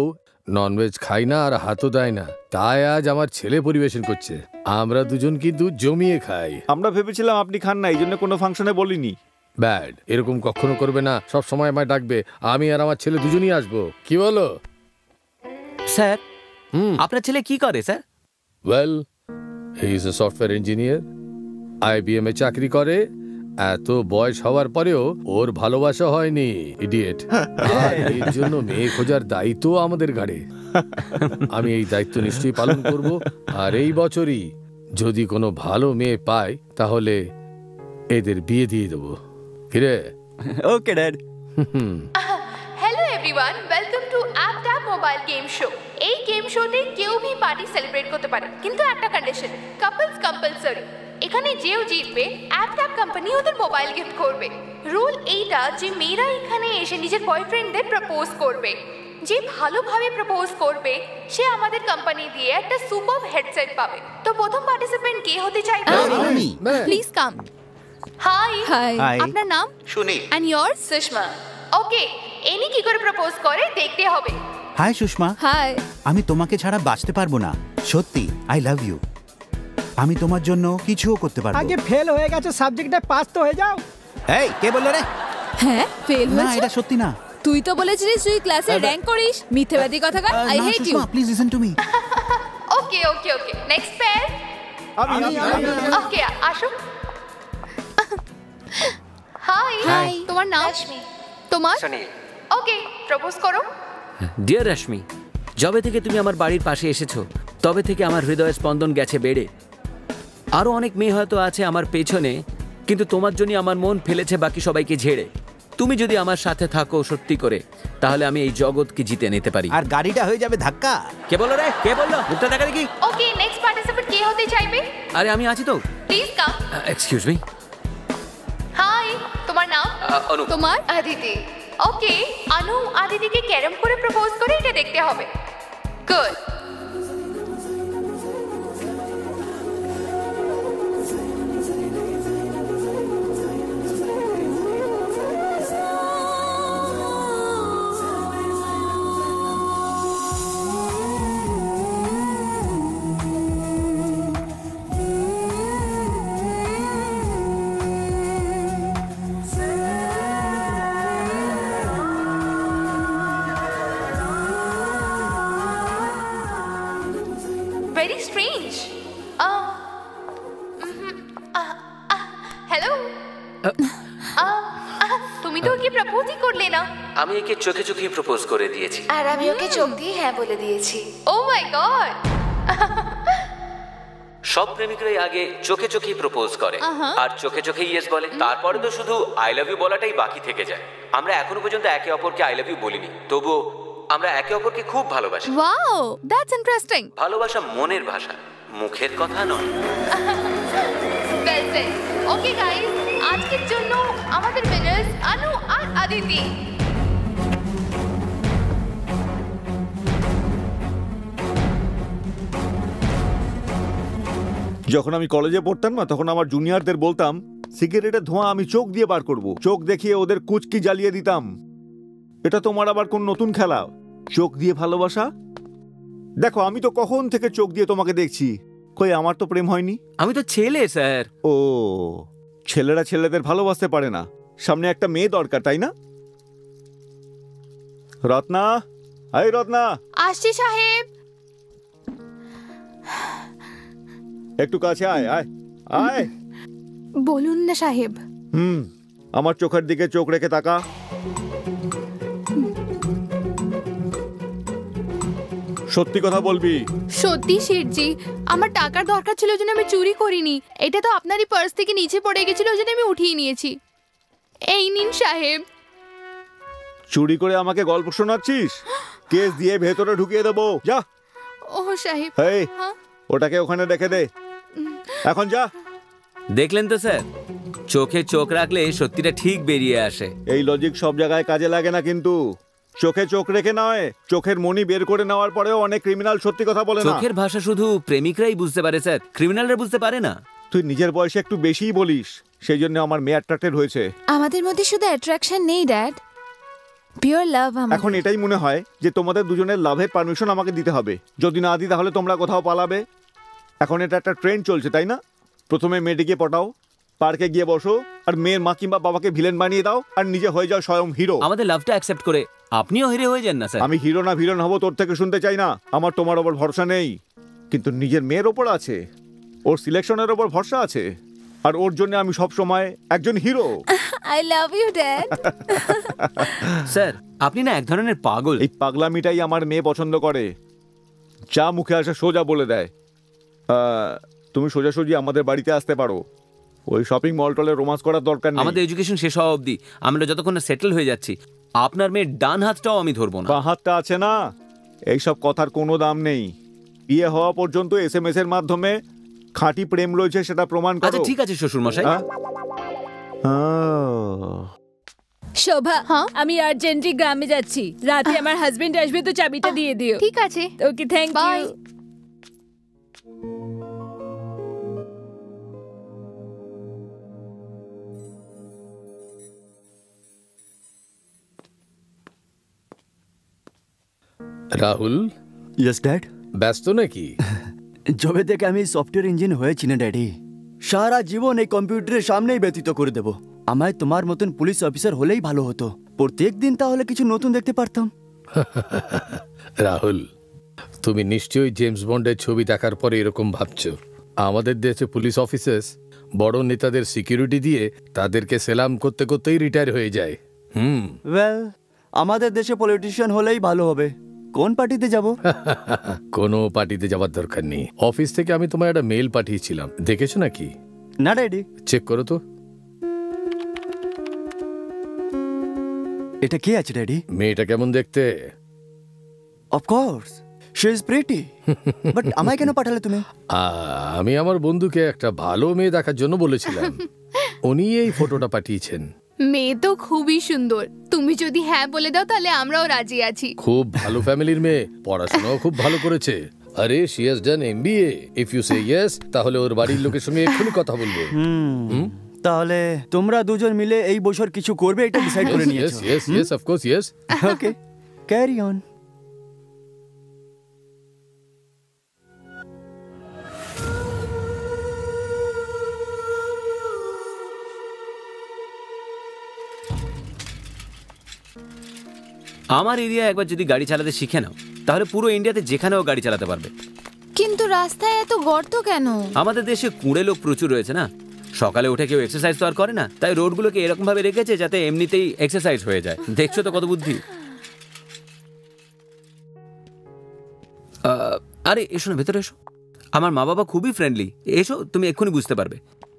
ননভেজ খাই না আর হাতও দেয় না, তাই আজ আমার ছেলে পরিবেশন করছে। আমরা দুজন কিন্তু জমিয়ে খাই। আমরা ভেবেছিলাম আপনি খান না, এই জন্য কোনো ফাংশনে বলিনি। ব্যাড, এরকম কখনো করবে না, সব সময় আমায় ডাকবে। আমি আর আমার ছেলে দুজনই আসবো, কি বলো? স্যার, আপনার ছেলে কি করে sir? Well, he is a software engineer, IBM এ চাকরি করে। এত বয়স হওয়ার পরেও ওর ভালোবাসা হয়নি, ইডিয়েট। আর এর জন্য মেয়ে খোঁজার দায়িত্ব আমাদের ঘাড়ে। আমি এই দায়িত্ব নিশ্চয়ই পালন করব, আর এই বছরই যদি কোনো ভালো মেয়ে পাই তাহলে এদের বিয়ে দিয়ে দেবো। কিরে? Okay dad. Hello everyone, welcome to app tap mobile game show. এই গেম শোতে কেউ ভি পার্টি সেলিব্রেট করতে পারে, কিন্তু একটা কন্ডিশন, কাপলস কম্পালসরি। এখানে যেও জিতবে অ্যাপ ট্যাপ কোম্পানি ওদের মোবাইল গিফট করবে। রুল এইটা যে মেয়েরা এখানে এসে নিজের বয়ফ্রেন্ডদের প্রপোজ করবে। যে ভালোভাবে প্রপোজ করবে সে আমাদের কোম্পানি দিয়ে একটা সুপার হেডসেট পাবে। তো প্রথম পার্টিসিপেন্ট কে হতে চাইবে? Please come. হাই। হাই। আপনার নাম? Sunil. And your? Sushma. Okay, এনি কি করে প্রপোজ করে দেখতে হবে। হাই সুষমা। হাই। আমি তোমাকে ছাড়া বাঁচতে পারবো না, সত্যি। I love you. আমি তোমার জন্য কিছুও করতে পারবো। আগে ফেল হয়ে গেছে সাবজেক্টে, পাস তো হয়ে যাও। এই কে বললো রে? হ্যাঁ, ফেল না, হয়েছে। এটা সত্যি না। তুই তো বলেছিলিস তুই ক্লাসে র্যাঙ্ক করিস। মিথ্যেবাদী কথাকার। I hate you. Please listen to me. Okay okay okay, next pair. Okay, আসো। হাই। হাই। তোমার নাম? তোমার? ওকে, প্রপোজ করো। ডিয়ার রশ্মি, যবে থেকে তুমি আমার বাড়ির পাশে এসেছো তবে থেকে আমার হৃদয়ের স্পন্দন গেছে বেড়ে। আরও অনেক মেয়ে হয়তো আছে আমার পেছনে, কিন্তু তোমার জন্য আমার মন ফেলেছে বাকি সবাইকে ঝেড়ে। তুমি যদি আমার সাথে থাকো সত্যি করে, তাহলে আমি এই জগৎকে জিতে নিতে পারি। আর গাড়িটা হয়ে যাবে ধাক্কা। কে বললো রে? কে বললো? মুখটা দেখা দেখি। ওকে, নেক্সট পার্টিসিপেন্ট কে হতে চাইবে? আরে আমি আছি তো। Please come. Excuse me. Hi, তোমার নাম? অনু। তোমার? আদিতি। ওকে, আনু আদিতিকে ক্যারম করে প্রপোজ করে এটা দেখতে হবে। গুড। Very strange. হ্যালো। তুমি তো ওকে প্রপোজই করলে না। আমি একে চোখে চোখে প্রপোজ করে দিয়েছি। আর আমি ওকে চোখ দিয়ে হ্যাঁ বলে দিয়েছি। Oh my god. সব প্রেমিকরাই আগে চোখে চোখেই প্রপোজ করে আর চোখে চোখে ইয়েস বলে, তারপরে তো শুধু আই লাভ ইউ বলাটাই বাকি থেকে যায়। আমরা এখনো পর্যন্ত একে অপরকে আই লাভ ইউ বলিনি, তবুও আমরা একে অপরকে খুব ভালোবাসি। Wow, that's interesting. ভালোবাসা মনের ভাষা, মুখের কথা নয়। Well said. ওকে গাইস, আজকের জন্য আমাদের উইনার্স আনু আর আদিতি। যখন আমি কলেজে পড়তাম না, তখন আমার জুনিয়রদের বলতাম সিগারেটের ধোঁয়া আমি চোখ দিয়ে বার করব। চোখ দেখিয়ে ওদের কুচকি জ্বালিয়ে দিতাম। এটা তোমার আবার কোন নতুন খেলা? চোখ দিয়ে ভালোবাসা? দেখো, আমি তো কখন থেকে চোখ দিয়ে তোমাকে দেখছি। কই, আমার তো প্রেম হয়নি। আমি তো ছেলে স্যার। ও, ছেলেরা ছেলেদের ভালোবাসতে পারে না। সামনে একটা মেয়ে দরকার, তাই না? রত্না, এই রত্না, আসছি সাহেব। একটু কাছে আয় আয় আয়। বলুন না সাহেব। আমার চোখের দিকে চোখ রেখে তাকা। সত্যি কথা বলবি? সত্যি শেঠজি, আমার টাকার দরকার ছিল জন্য আমি চুরি করিনি। এটা তো আপনারই পার্স থেকে নিচে পড়ে গেছিল ওই জন্য আমি উঠিয়ে নিয়েছি। এই নিন সাহেব। চুরি করে আমাকে গল্প শোনাচ্ছিস? কেস দিয়ে ভেতরে ঢুকিয়ে দেবো, যা। ও সাহেব। এই, ওটাকে ওখানে রেখে দে, এখন যা। দেখলেন তো স্যার, চোখে চোখ রাখলে সত্যিটা ঠিক বেরিয়ে আসে। এই লজিক সব জায়গায় কাজে লাগে না কিন্তু। চোখে চোখ রেখে নয়, চোখের মনি বের করে নেওয়ার পরেও অনেক ক্রিমিনাল সত্যি কথা বলে না। চোখের ভাষা শুধু প্রেমিকরাই বুঝতে পারে স্যার, ক্রিমিনালরা বুঝতে পারে না। তুই নিজের বয়সে একটু বেশিই বলিস, সেই জন্য আমার মেয়ে অ্যাট্রাক্টেড হয়েছে। আমাদের মধ্যে শুধু অ্যাট্রাকশন নেই ড্যাড, পিওর লাভ আমার। এখন এটাই মনে হয় যে তোমাদের দুজনের লাভের পারমিশন আমাকে দিতে হবে। যদি না দিই তাহলে তোমরা কোথাও পালাবে। এখন এটা একটা ট্রেন্ড চলছে, তাই না? প্রথমে মেয়েটিকে পটাও, পার্কে গিয়ে বসো, আর মেয়ের মা কিংবা বাবাকে ভিলেন বানিয়ে দাও, আর নিজে হয়ে যাও স্বয়ং হিরো। আমাদের লাভটা অ্যাকসেপ্ট করে আপনিও হিরো হয়ে যান না স্যার। আমি হিরো না ভিলেন হব তোর থেকে শুনতে চাই না। আমার তোমার ওপর ভরসা নেই, কিন্তু নিজের মেয়ের ওপর আছে, ওর সিলেকশনের ওপর ভরসা আছে, আর ওর জন্য আমি সব সময় একজন hero. I love you dad. Sir আপনি না এক ধরনের পাগল। এই পাগলামিটাই আমার মেয়ে পছন্দ করে, যা মুখে আসে সোজা বলে দেয়। তুমি সোজাসুজি আমাদের বাড়িতে আসতে পারো, ওই শপিং মল টলে রোমান্স করার দরকার নেই। আমাদের এডুকেশন শেষ হওয়া অবধি আমরা যতক্ষণ না সেটেল হয়ে যাচ্ছি আপনার মেয়ের ডান হাতটাও আমি ধরবো না। বাঁ হাতটা আছে না, এইসব কথার কোনো দাম নেই। বিয়ে হওয়া পর্যন্ত SMS এর মাধ্যমে খাঁটি প্রেম রয়েছে সেটা প্রমাণ করো। আচ্ছা ঠিক আছে শ্বশুর মশাই। শোভা, আমি আর্জেন্টলি গ্রামে যাচ্ছি, রাতে আমার হাজবেন্ড আসবে, তো চাবিটা দিয়ে দিও। ঠিক আছে, okay, thank you. Rahul, yes dad. ব্যস্ত নাকি? যবে থেকে আমি সফটওয়্যার ইঞ্জিন হয়েছি না ড্যাডি, সারা জীবন এই কম্পিউটারের সামনেই ব্যতীত করে দেব। আমায় তোমার মতন পুলিশ অফিসার হলেই ভালো হতো, প্রত্যেক দিন তাহলে কিছু নতুন দেখতে পারতাম। রাহুল, তুমি নিশ্চয়ই জেমস বন্ডের ছবি দেখার পরে এরকম ভাবছো। আমাদের দেশে পুলিশ অফিসার্স বড় নেতাদের সিকিউরিটি দিয়ে তাদেরকে সেলাম করতে করতেই রিটায়ার হয়ে যায়। ওয়েল, আমাদের দেশে পলিটিশিয়ান হলেই ভালো হবে। কোন পার্টিতে যাব? কোনো পার্টিতে যাওয়ার দরকার নেই। অফিস থেকে আমি তোমার একটা মেল পাঠিয়েছিলাম, দেখেছো নাকি? না ড্যাডি। চেক করো তো। এটা কে আছে ড্যাডি? মেয়েটা কেমন দেখতে? Of course, she is pretty. But আমায় কেন পাঠালে তুমি? আমি আমার বন্ধুকে একটা ভালো মেয়ে দেখার জন্য বলেছিলাম, উনি এই ফটোটা পাঠিয়েছেন। মেয়ে তো খুবই সুন্দর, তুমি যদি হ্যাঁ বলে দাও তাহলে আমরাও রাজি আছি। খুব ভালো ফ্যামিলির মেয়ে, পড়াশোনাও খুব ভালো করেছে। আরে she has done MBA। If you say yes, তাহলে ওর বাড়ির লোকের সঙ্গে এক্ষুনি কথা বলবো। তাহলে তোমরা দুজন মিলে এই বছর কিছু করবে এটা ডিসাইড করে নিয়েছো? Yes yes, of course yes. Okay, carry on. আমার এরিয়া একবার যদি গাড়ি চালাতে শিখে নাও তাহলে পুরো ইন্ডিয়াতে যেখানেও গাড়ি চালাতে পারবে। কিন্তু রাস্তায় এত গর্ত কেন? আমাদের দেশে কুঁড়ে লোক প্রচুর রয়েছে না, সকালে উঠে কেউ এক্সারসাইজ তো আর করে না, তাই রোডগুলোকে এরকম ভাবে রেখেছে যাতে এমনিতেই এক্সারসাইজ হয়ে যায়। দেখছো তো কত বুদ্ধি। আরে এসো না, ভেতরে এসো। আমার মা বাবা খুবই ফ্রেন্ডলি, এসো, তুমি এক্ষুনি বুঝতে পারবে।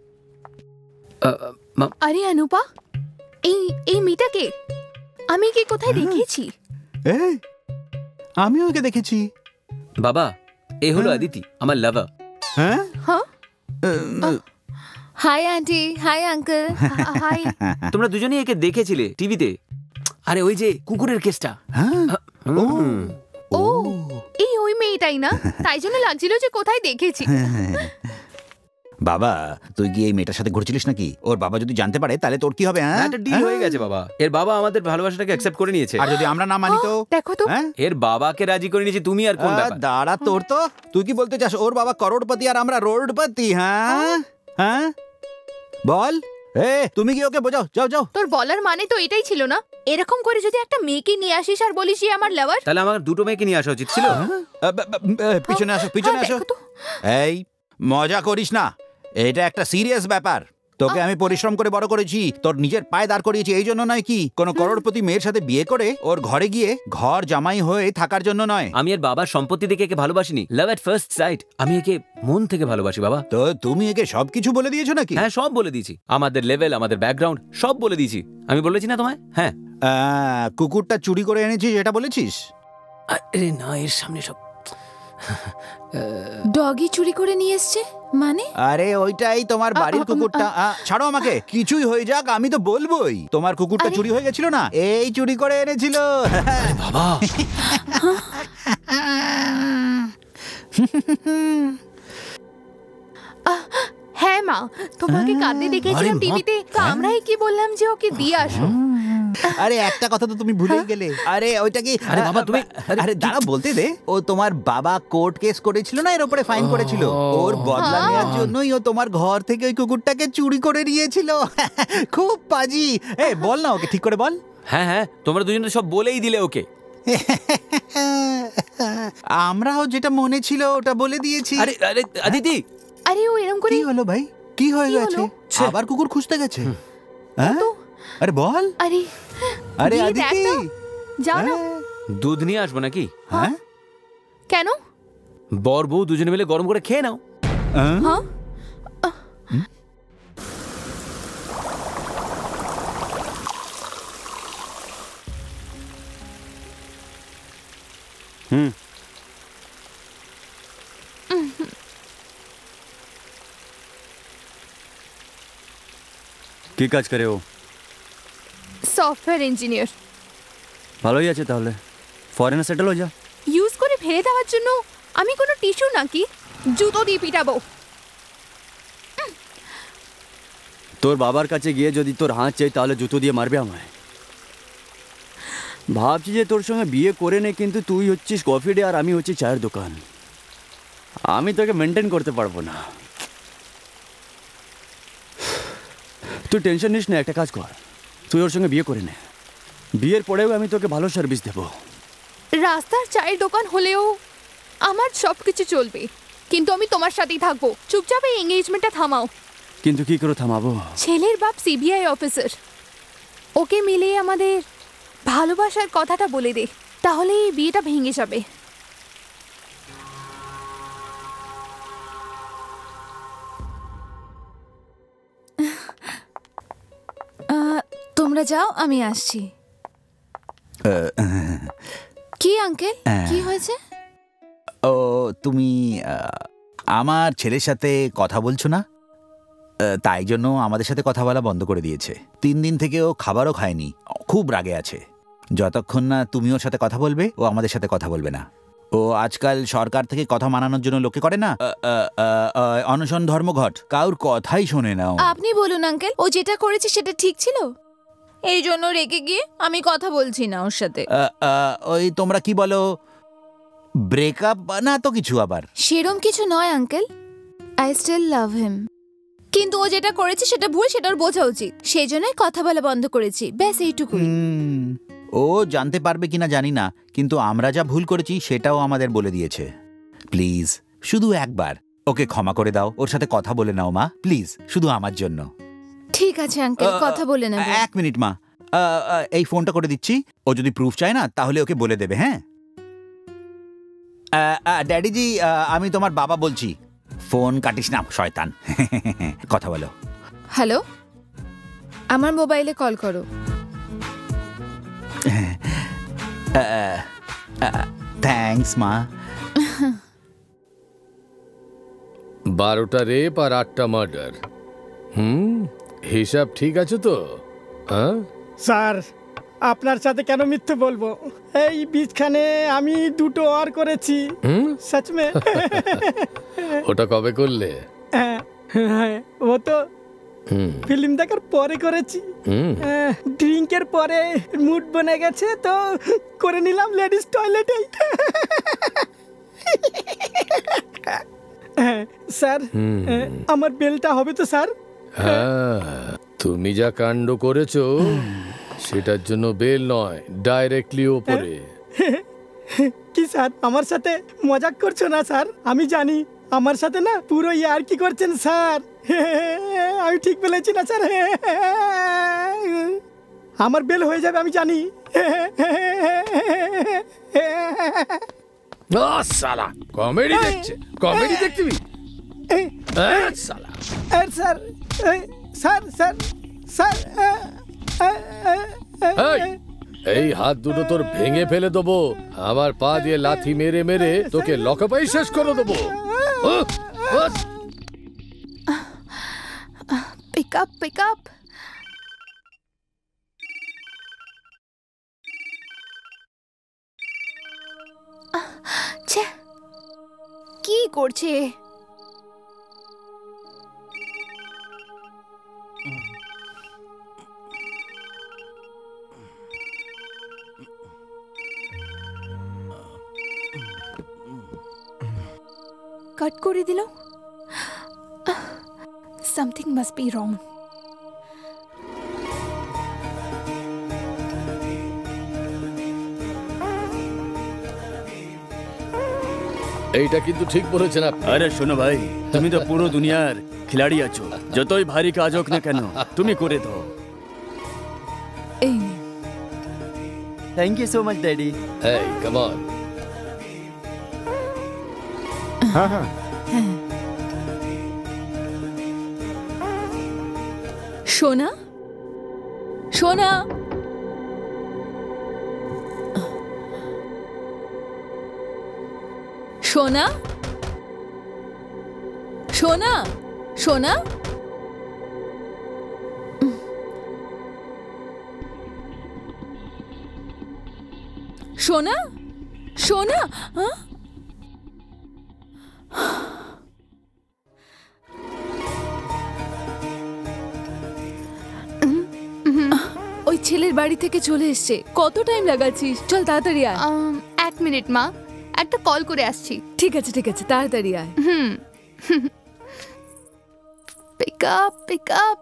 আরে অনুপা, এই মেয়েটাকে আমি কি কোথায় দেখেছি? আমি ওকে দেখেছি। বাবা, এ হলো অদিতি, আমার লাভার। হ্যাঁ, hi aunty, hi uncle. Hi. তোমরা দুজনেই একে দেখেছিলে টিভিতে। আরে ওই যে কুকুরের কেসটা। ও, এই ওই মেয়েটাই না? তাই জন্য লাগছিল যে কোথায় দেখেছি। বাবা, তুই কি এই মেয়েটার সাথে ঘুরছিলিস নাকি? ওর বাবা যদি জানতে পারে তাহলে তোর কি হবে? একটা ডিল হয়ে গেছে বাবা। এর বাবা আমাদের ভালোবাসাটাকে অ্যাকসেপ্ট করে নিয়েছে। আর যদি আমরা না মানি তো? দেখো তো, এর বাবাকে রাজি করে নিয়েছে, তুমি আর কোন ব্যাপার? দাঁড়া, তোর তো তুই কি বলতে চাস ওর বাবা করোড়পতি আর আমরা রোডপতি? হ্যাঁ হ্যাঁ, বল। তুমি কি ওকে বোঝাও? যাও যাও। তোর বলার মানে তো এটাই ছিল না? এরকম করে যদি একটা মেয়েকে নিয়ে আসিস আর বলিস আমার লাভার, তাহলে আমার দুটো মেয়েকে নিয়ে আসা উচিত ছিল। পিছনে আসো, পিছনে আসো। এই মজা করিস না, এটা একটা সিরিয়াস ব্যাপার। তোকে আমি পরিশ্রম করে বড় করেছি, তোর নিজের পায়ে দাঁড় করিয়েছি এই জন্য নয় কি কোন করোড়পতি মেয়ের সাথে বিয়ে করে ওর ঘরে গিয়ে ঘর জামাই হয়ে থাকার জন্য নয়। আমি এর বাবার সম্পত্তি দেখে একে ভালোবাসিনি, লাভ এট ফার্স্ট সাইট। আমি একে মন থেকে ভালোবাসি বাবা। তো তুমি একে সবকিছু বলে দিয়েছো নাকি? হ্যাঁ, সব বলে দিয়েছি, আমাদের লেভেল, আমাদের ব্যাকগ্রাউন্ড সব বলে দিয়েছি। আমি বলেছি না তোমায়? হ্যাঁ। কুকুরটা চুরি করে এনেছিস এটা বলেছিস? আরে না, এর সামনে সব। ডগি চুরি করে নিয়ে এসছে মানে? আরে ওইটাই তোমার বাড়ির কুকুরটা। ছাড়ো আমাকে, কিছুই হয়ে যাক আমি তো বলবোই। তোমার কুকুরটা চুরি হয়ে গেছিল না, এই চুরি করে এনেছিল। বাবা, হ্যাঁ মা, তোমাকে কাঁদতে দেখেছিলাম টিভিতে, তো আমরাই কি বললাম যে ওকে দিয়ে আসো। আরে একটা কথা তো তুমি ভুলেই গেলে। আরে ওইটা কি, আরে বাবা তুমি, আরে দাঁড়া বলতে দে। ও তোমার বাবা কোর্ট কেস করেছিল না, এর উপরে ফাইন করেছিল। ওর বদলা নেওয়ার জন্যই ও তোমার ঘর থেকে ওই কুকুরটাকে চুরি করে নিয়েছিল। খুব পাজি। এ বল না ওকে, ঠিক করে বল। হ্যাঁ হ্যাঁ, তোমরা দুজনে সব বলেই দিলে ওকে। আমরাও যেটা মনে ছিল ওটা বলে দিয়েছি। আরে আরে আদিতি, আরে ও এরকম করে কি হলো ভাই, কি হয়ে কি গেছে? হলো? আবার কুকুর খুঁজতে গেছে? হ্যাঁ? আরে বল। আরে আরে গিয়ে আদিতি, দেখ না। যাও না। দুধ নিয়ে আসবো নাকি? হ্যাঁ কেন? বর বউ দুজনে মিলে গরম করে খেয়ে নাও। হ্যাঁ কি কাজ করে ও? Software engineer. ভালোই আছে তাহলে, ফরেনে সেটেল হয়ে যা। ইউজ করে ফেলে দেওয়ার জন্য আমি কোনো টিস্যু নাকি? জুতো দিয়ে পিটাবো। তোর বাবার কাছে গিয়ে যদি তোর হাত চাই তাহলে জুতো দিয়ে মারবে আমায়। ভাবছি যে তোর সঙ্গে বিয়ে করে নে, কিন্তু তুই হচ্ছিস কফি ডে আর আমি হচ্ছি চায়ের দোকান। আমি তোকে মেনটেন করতে পারবো না। তুই টেনশন নিস না, একটা কাজ কর, তুই ওর সঙ্গে বিয়ে করে নে। বিয়ের পরেও আমি তোকে ভালো সার্ভিস দেবো। রাস্তার চায়ের দোকান হলেও আমার সব কিছু চলবে, কিন্তু আমি তোমার সাথেই থাকবো। চুপচাপ এই এঙ্গেজমেন্টটা থামাও। কিন্তু কি করে থামাবো? ছেলের বাপ সিবিআই অফিসার, ওকে মিলিয়ে আমাদের ভালোবাসার কথাটা বলে দে, তাহলে এই বিয়েটা ভেঙে যাবে। তোমরা যাও, আমি আসছি। কি আঙ্কেল, কি হয়েছে? ও তুমি আমার ছেলের সাথে কথা বলছো না, তাই জন্য আমাদের সাথে কথা বলা বন্ধ করে দিয়েছে। 3 দিন থেকে ও খাবারও খায়নি, খুব রাগে আছে। যতক্ষণ না তুমি ওর সাথে কথা বলবে ও আমাদের সাথে কথা বলবে না। ও আজকাল সরকার থেকে কথা মানানোর জন্য লোকে করে না, অনশন ধর্মঘট, কারোর কথাই শোনে না ও। আপনি বলুন আঙ্কেল, ও যেটা করেছে সেটা ঠিক ছিল? এই জন্য রেগে গিয়ে আমি কথা বলছি না ওর সাথে। ওই তোমরা কি বলো, ব্রেকআপ না তো কিছু আবার? সেরম কিছু নয় uncle, I still love him. কিন্তু ও যেটা করেছে সেটা ভুল, সেটা ওর বোঝা উচিত। সেই জন্যই কথা বলা বন্ধ করেছি, ব্যাস এইটুকুই। ও জানতে পারবে কিনা জানি না, কিন্তু আমরা যা ভুল করেছি সেটাও আমাদের বলে দিয়েছে। প্লিজ শুধু একবার ওকে ক্ষমা করে দাও, ওর সাথে কথা বলে নাও মা, প্লিজ, শুধু আমার জন্য। ঠিক আছে আঙ্কেল, কথা বলে নেব। 1 মিনিট মা, এই ফোনটা করে দিচ্ছি। ও যদি প্রুফ চায় না তাহলে ওকে বলে দেবে। হ্যাঁ ড্যাডিজি, আমি তোমার বাবা বলছি। ফোন কাটিস না শয়তান। কথা বলো। হ্যালো, আমার মোবাইলে কল করো। থ্যাঙ্কস মা। 12টা রেপ আর 8টা মার্ডার। হিসাব ঠিক আছে তো? হ্যাঁ স্যার, আপনার সাথে কেন মিথ্যে বলবো? এই বীজখানে আমি 2টো আর করেছি। সচ মে। ওটা কবে করলে? ও তো ফিল্ম দেখার পরে করেছি। ড্রিঙ্কের পরে মুড বনে গেছে তো করে নিলাম লেডিস টয়লেটে। স্যার, আমার বেলটা হবে তো স্যার? হ্যাঁ, তুমি যা কাণ্ড করেছো সেটার জন্য বেল নয়, ডাইরেক্টলি ওপরে। কি স্যার, আমার সাথে মজাক করছো না স্যার? আমি জানি আমার সাথে না পুরো ইয়ার কি করছেন স্যার। আমি ঠিক বলেছি না স্যার? আমার বেল হয়ে যাবে আমি জানি। সালা কমেডি দেখছে, কমেডি দেখবি? সালা স্যার, স্যার, স্যার, স্যার, এই হাত দুটো তোর ভেঙে ফেলে দেবো। আমার পা দিয়ে লাথি মেরে মেরে তোকে লকআপেই শেষ করে দেবো। Pick up, pick up. কি করছে? কাট করে দিল। Something must be wrong. এইটা কিন্তু ঠিক বলেছেন আপনি। আরে শোনো ভাই, তুমি তো পুরো দুনিয়ার খিলাড়ি আছো, যতই ভারী কাজ হোক না কেন তুমি করে দাও। এই thank you so much daddy. এই কাম অন। হ্যাঁ হ্যাঁ সোনা, সোনা, সোনা, সোনা, সোনা, সোনা, সোনা, হ্যাঁ? ওই ছেলের বাড়ি থেকে চলে এসছে। কত টাইম লাগাচ্ছিস? চল তাড়াতাড়ি আয়। 1 মিনিট মা, একটা কল করে আসছি। ঠিক আছে ঠিক আছে, তাড়াতাড়ি আয়। Pick up, pick up.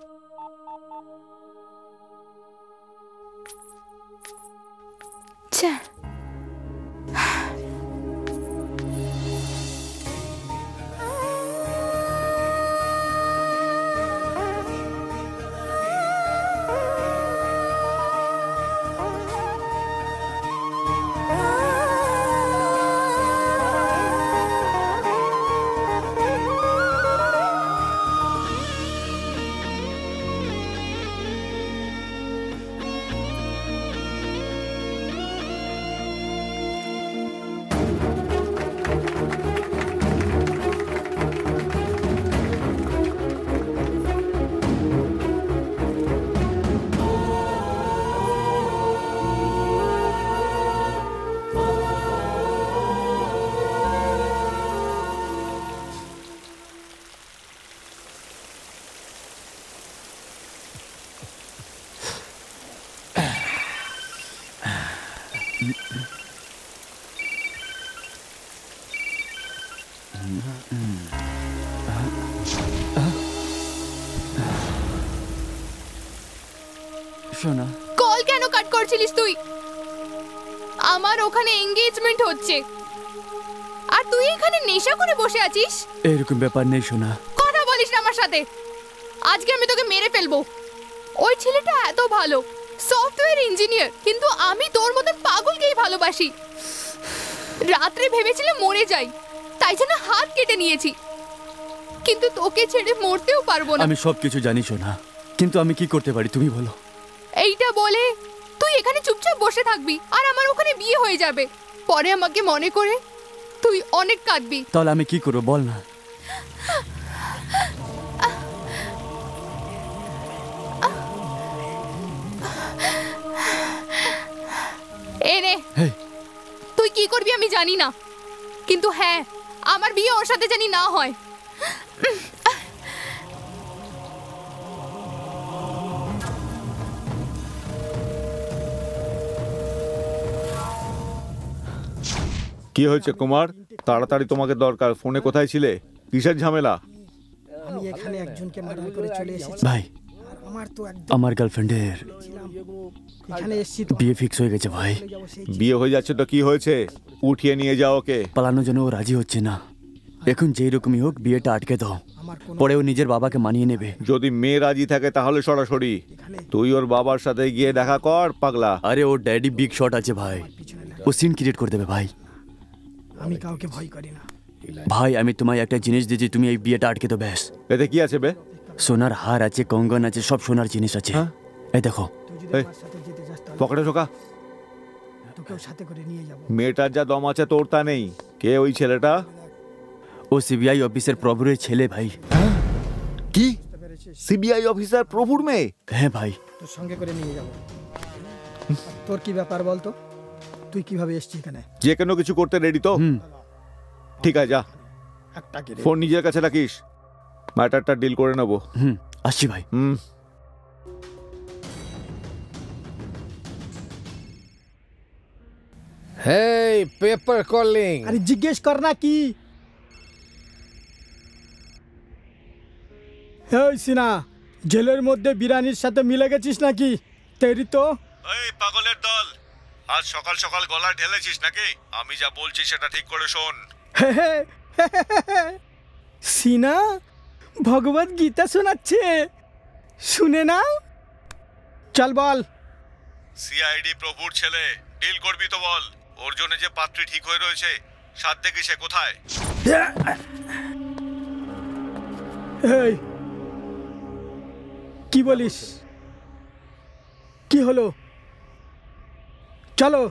শোনা, কল কেন কাট করছিলিস তুই? আমার ওখানে এঙ্গেজমেন্ট হচ্ছে আর তুই এখানে নেশা করে বসে আছিস। এরকম ব্যাপার নেই শোনা। কথা বলিস না আমার সাথে, আজকে আমি তোকে মেরে ফেলবো। ওই ছেলেটা এত ভালো, সফটওয়্যার ইঞ্জিনিয়ার, কিন্তু আমি তোর মতন পাগলকেই ভালোবাসি। রাত্রে ভেবেছিলাম মরে যাই, তাই জন্য হাত কেটে নিয়েছি, কিন্তু তোকে ছেড়ে মরতেও পারবো না। আমি সব কিছু জানি শোনা, কিন্তু আমি কি করতে পারি তুমি বলো। এইটা বলে তুই এখানে চুপচাপ বসে থাকবি আর আমার ওখানে বিয়ে হয়ে যাবে। পরে আমাকে মনে করে তুই অনেক কাঁদবি। তাহলে আমি কি করবো বল না। এনে তুই কি করবি আমি জানি না, কিন্তু হ্যাঁ, আমার বিয়ে ওর সাথে জানি না হয়। কি হয়েছে কুমার? তাড়াতাড়ি তোমাকে দরকার। ফোনে কোথায় ছিলে? কিসের ঝামেলা? আমি এখানে একজনকে মার্ডার করে চলে এসেছি ভাই। আমার তো একদম আমার গার্লফ্রেন্ডের এখানে এসেছি তো বিয়ে ফিক্স হয়ে গেছে ভাই। বিয়ে হয়ে যাচ্ছে তো কি হয়েছে? উঠিয়ে নিয়ে যাও ওকে। পালানোর জন্য ও রাজি হচ্ছে না। এখন যেই রকমই হোক বিয়েটা আটকে দাও, পরে ও নিজের বাবাকে মানিয়ে নেবে। যদি মেয়ে রাজি থাকে তাহলে সরাসরি তুই ওর বাবার সাথে গিয়ে দেখা কর পাগলা। আরে ওর ড্যাডি বিগ শট আছে ভাই, ও সিন ক্রিয়েট করে দেবে ভাই। আমি কাউকে ভয় করি না ভাই। আমি তোমায় একটা জিনিস দিয়েছি, তুমি এই বিয়েটা আটকে দাও ব্যাস। এতে কি আছে বে? সোনার হার আছে, কঙ্গন আছে, সব সোনার জিনিস আছে। এই দেখো, পকেটে ঢোকা। তোকেও সাথে করে নিয়ে যাব। মেয়েটার যা দম আছে তোর তা নেই। কে ওই ছেলেটা? ও সিবিআই অফিসার প্রভুর ছেলে ভাই। কি? সিবিআই অফিসার প্রভুর মেয়ে? হ্যাঁ ভাই। তোর সঙ্গে করে নিয়ে যাব। তোর কি ব্যাপার বলতো? তুই কিভাবে এসেছিস এখানে? যে কোনো কিছু করতে রেডি তো? ঠিক আছে, যা। ফোন নিজের কাছে রাখিস, ম্যাটারটা ডিল করে নেবো। আসছি ভাই। Hey paper calling. আরে জিজ্ঞেস কর না কি? এই সিনা, জেলের মধ্যে বিরিয়ানির সাথে মিলে গেছিস নাকি? তেরি তো। এই পাগলের দল, আজ সকাল সকাল গলা ঢেলেছিস নাকি? আমি যা বলছি সেটা ঠিক করে শোন। সিনা ভগবত গীতা শোনাচ্ছে, শুনে নাও। চল বল। সিআইডি প্রভুর ছেলে, ডিল করবি তো বল। ওর জন্য যে পাত্রী ঠিক হয়ে রয়েছে, সাত দেখি সে কোথায়? এই কি বলিস? কি হলো? চলো।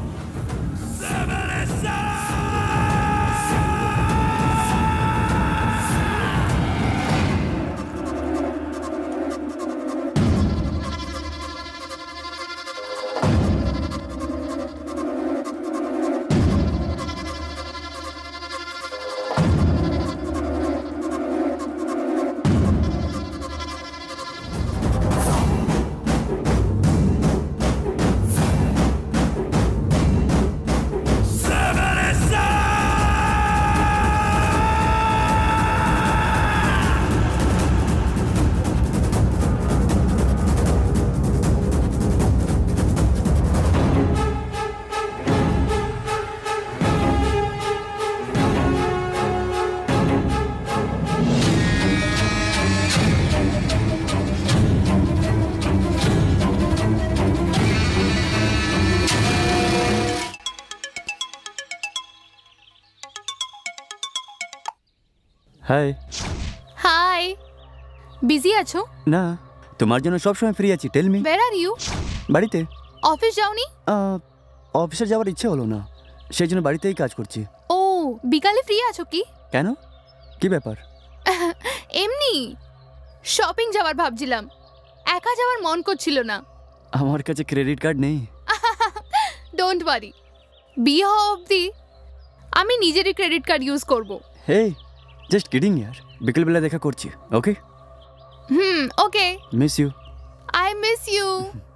হাই। হাই, বিজি আছো? না, তোমার জন্য সবসময় ফ্রি আছি। Tell me. Where are you? বাড়িতে। অফিস যাওনি? অফিসে যাওয়ার ইচ্ছে হলো না, সেই জন্য বাড়িতেই কাজ করছি। ও, বিকালে ফ্রি আছো কি? কেন, কি ব্যাপার? এমনি শপিং যাওয়ার ভাবছিলাম, একা যাওয়ার মন করছিল না। আমার কাছে ক্রেডিট কার্ড নেই। ডোন্ট ওয়ারি, বিয়ে হওয়া অবধি আমি নিজেরই ক্রেডিট কার্ড ইউজ করব। হে, জাস্ট কিডিং ইয়ার। বিকেলবেলা দেখা করছি, okay? Okay. Miss you. I miss you.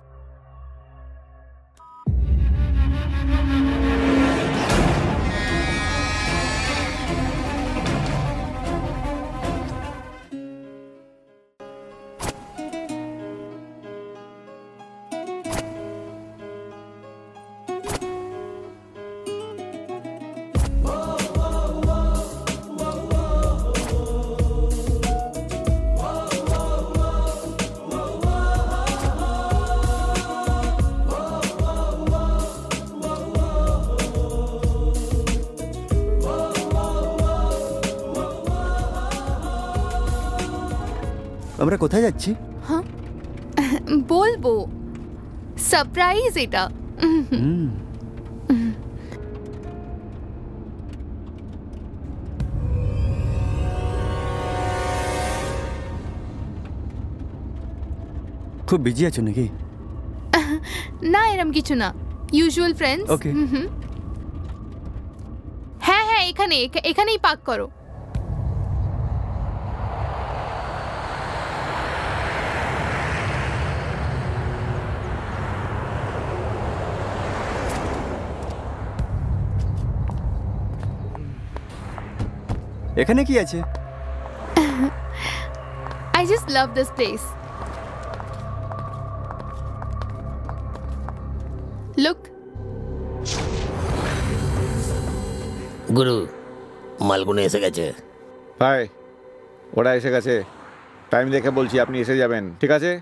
আমরা কোথায় যাচ্ছি? বলবো, সারপ্রাইজ এটা। খুব বিজি আছো নাকি? না, এরম কিছু না, ইউজুয়াল ফ্রেন্ডস। ওকে। হ্যাঁ হ্যাঁ, এখানেই পার্ক করো। এখানে কি আছে? I just love this place. Look. গুরু, মালগুনে এসে গেছে। ভাই, ওরা এসে গেছে। টাইম দেখে বলছি, আপনি এসে যাবেন, ঠিক আছে?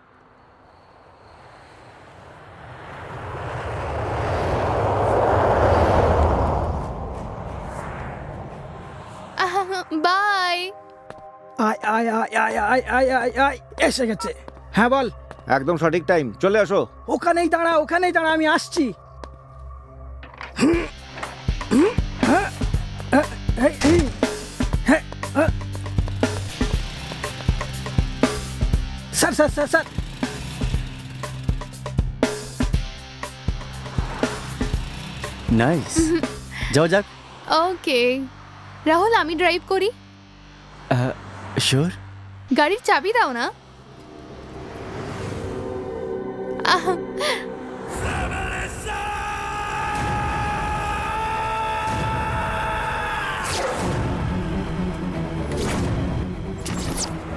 বাই। আয় আয় আয় আয় আয় আয় আয় আয়, এসে গেছে। হ্যাঁ বল। একদম সঠিক টাইম, চলে আসো। ওখানেই দাঁড়া, ওখানেই দাঁড়া, আমি আসছি। Sir sir sir sir. Nice, যাও যাক। ওকে রাহুল, আমি ড্রাইভ করি। শিওর। গাড়ির চাবি দাও না।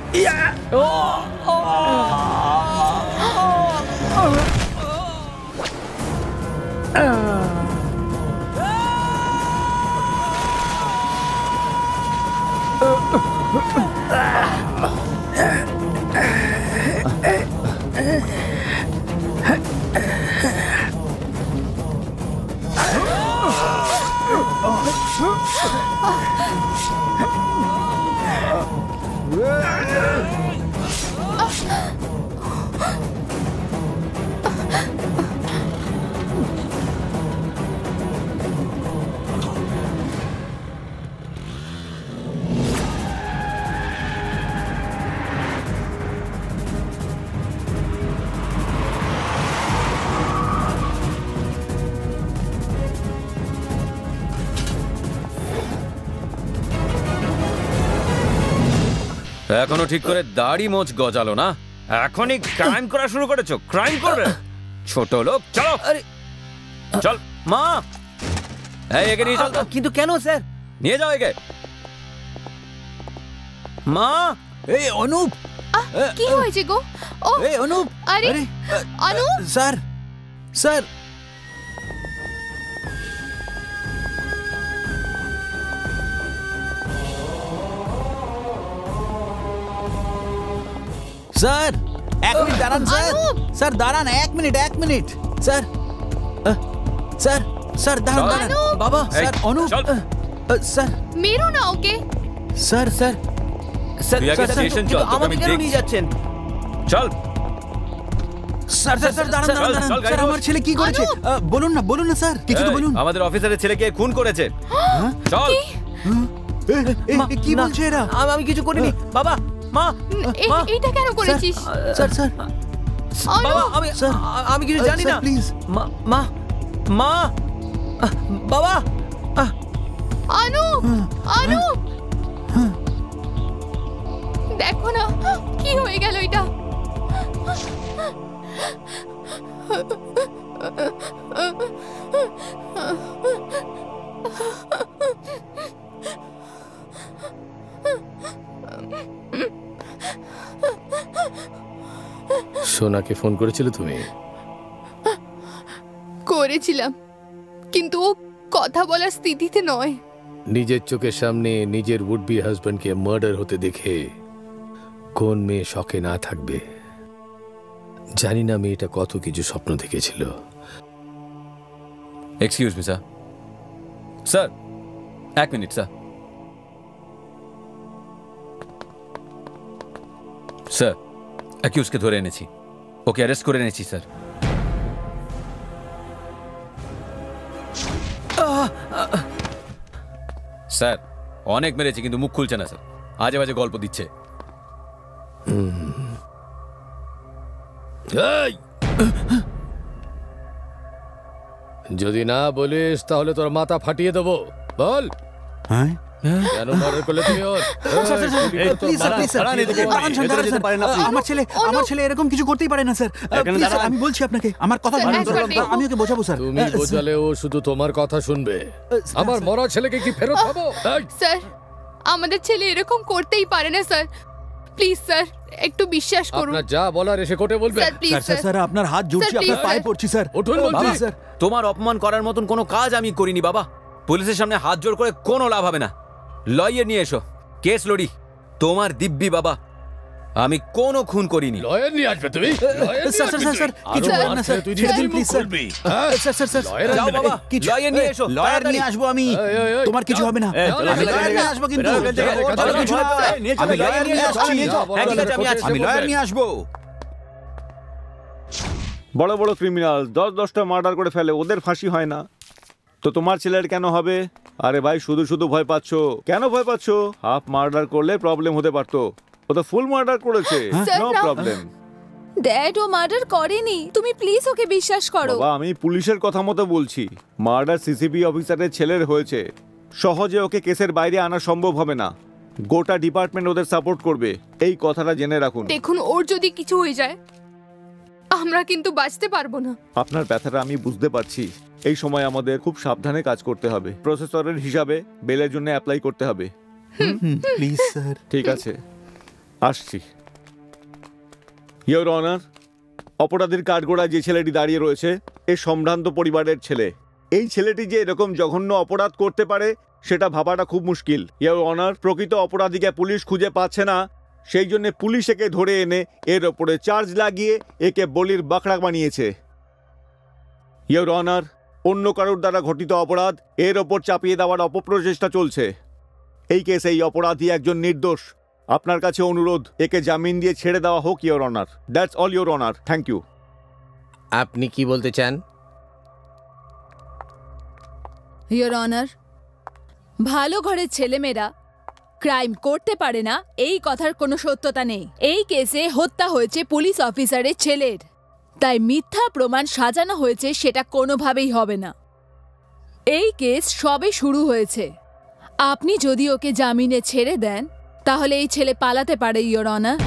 এখনো ঠিক করে দাড়ি মোচ গজালো না, এখনই ক্রাইম করা শুরু করেছো? ক্রাইম করবে ছোট লোক। চলো চল মা, এই একে নিয়ে চল। কিন্তু কেন স্যার? নিয়ে যাও একে। মা, এই অনুপ, কি হয়েছে গো? ও এই অনুপ, আরে অনুপ, স্যার স্যার স্যার এক মিনিট দাঁড়ান স্যার। স্যার দাঁড়ান, এক মিনিট স্যার। স্যার স্যার দাঁড়ান দাঁড়ান বাবা। স্যার অনুপ, স্যার মেরো না ওকে। স্যার স্যার তুই আগে স্টেশন চল, তোকে আমি কেন নিয়ে যাচ্ছেন? চল স্যার স্যার স্যার দাঁড়ান দাঁড়ান দাঁড়ান। স্যার আমার ছেলে কি করেছে বলুন না স্যার, কিছু তো বলুন। আমাদের অফিসারের ছেলেকে খুন করেছে। চল। কি বলছে এরা? আমি কিছু করিনি বাবা। মা, এটা কেন করেছিস? স্যার স্যার বাবা আমি কিছু জানি না। প্লিজ মা মা মা বাবা। অনুপ, অনুপ, দেখো না কি হয়ে গেল এটা। সোনাকে ফোন করেছিলে তুমি? করেছিলাম, কিন্তু ও কথা বলার স্থিতিতে নয়। নিজের চোখের সামনে নিজের উড বি হাজব্যান্ডকে মার্ডার হতে দেখে কোন মেয়ে শখে না থাকবে? জানি না মেয়েটা কত কিছু স্বপ্ন দেখেছিল। Excuse me sir. স্যার এক মিনিট স্যার। স্যার অ্যাকিউজকে ধরে এনেছি, ওকে অ্যারেস্ট করে এনেছি স্যার। স্যার অনেক মেরেছি কিন্তু মুখ খুলছে না স্যার, আজে বাজে গল্প দিচ্ছে। যদি না বলিস তাহলে তোর মাথা ফাটিয়ে দেবো। বল হ্যাঁ কেন মার্ডার করলে তুমি ওর? আমার ছেলে এরকম কিছু করতেই পারে না স্যার। আমি বলছি আপনাকে, আমার কথা আমি ওকে বোঝাবো স্যার। তুমি বোঝালে ও শুধু তোমার কথা শুনবে। আমার মরা ছেলেকে কি ফেরত পাবো? স্যার আমাদের ছেলে এরকম করতেই পারে না স্যার, প্লিজ স্যার একটু বিশ্বাস করুন। আপনার যা বলার এসে কোর্টে বলবেন। Sir please sir. স্যার আপনার হাত জুড়ছি, আপনার পায়ে পড়ছি স্যার। উঠুন বলছি। স্যার তোমার অপমান করার মতন কোনো কাজ আমি করিনি বাবা। পুলিশের সামনে হাত জোড় করে কোনো লাভ হবে না। লয়ার নিয়ে এসো, কেস লড়ি। তোমার দিব্যি বাবা, আমি কোনো খুন করিনি। লয়ার নিয়ে আসবে তুমি? স্যার স্যার স্যার কিছু বলেন না স্যার, ছেড়ে দিন please sir. Sir sir sir যাও বাবা, লয়ার নিয়ে এসো। লয়ার নিয়ে আসবো আমি, তোমার কিছু হবে না। আমি লয়ার নিয়ে আসবো কিন্তু আমি লয়ার নিয়ে আসছি। আমি লয়ার নিয়ে আসবো। বড় বড় ক্রিমিনাল 10-10টা মার্ডার করে ফেলে, ওদের ফাঁসি হয় না, তো তোমার ছেলের কেন হবে? আরে ভাই শুধু শুধু ভয় পাচ্ছ কেন? ভয় পাচ্ছ? হাফ মার্ডার করলে প্রবলেম হতে পারতো, ও তো ফুল মার্ডার করেছে। No problem. ড্যাড ও মার্ডার করেনি, তুমি প্লিজ ওকে বিশ্বাস করো। বাবা আমি পুলিশের কথা মতো বলছি, মার্ডার সিসিবি অফিসারের ছেলের হয়েছে, সহজে ওকে কেসের বাইরে আনা সম্ভব হবে না। গোটা ডিপার্টমেন্ট ওদের সাপোর্ট করবে, এই কথাটা জেনে রাখুন। দেখুন ওর যদি কিছু হয়ে যায় আমরা কিন্তু বাঁচতে পারবো না। আপনার ব্যথাটা আমি বুঝতে পারছি। এই সময় আমাদের খুব সাবধানে কাজ করতে হবে। প্রসেসরের হিসাবে বেলের জন্য অ্যাপ্লাই করতে হবে। Please sir. ঠিক আছে, আসছি। ইয়োর অনার, অপরাধীর কাঠগোড়ায় যে ছেলেটি দাঁড়িয়ে রয়েছে এ সম্ভ্রান্ত পরিবারের ছেলে। এই ছেলেটি যে এরকম জঘন্য অপরাধ করতে পারে সেটা ভাবাটা খুব মুশকিল। ইয়োর অনার, প্রকৃত অপরাধীকে পুলিশ খুঁজে পাচ্ছে না, সেই জন্য পুলিশ একে ধরে এনে এর ওপরে চার্জ লাগিয়ে একে বলির বাকড়া বানিয়েছে। ইয়োর অনার, অন্য কারোর দ্বারা ঘটিত অপরাধ এর ওপর চাপিয়ে দেওয়ার অপপ্রচেষ্টা চলছে। এই কেসে এই অপরাধী একজন নির্দোষ। আপনার কাছে অনুরোধ, একে জামিন দিয়ে ছেড়ে দেওয়া হোক your honour. That's all your honour. Thank you. আপনি কি বলতে চান? ইয়োর অনার, ভালো ঘরের ছেলেমেয়েরা ক্রাইম করতে পারে না এই কথার কোনো সত্যতা নেই। এই কেসে হত্যা হয়েছে পুলিশ অফিসারের ছেলের, তাই মিথ্যা প্রমাণ সাজানো হয়েছে সেটা কোনোভাবেই হবে না। এই কেস সবে শুরু হয়েছে। আপনি যদি ওকে জামিনে ছেড়ে দেন তাহলে এই ছেলে পালাতে পারে ইয়োর অনার।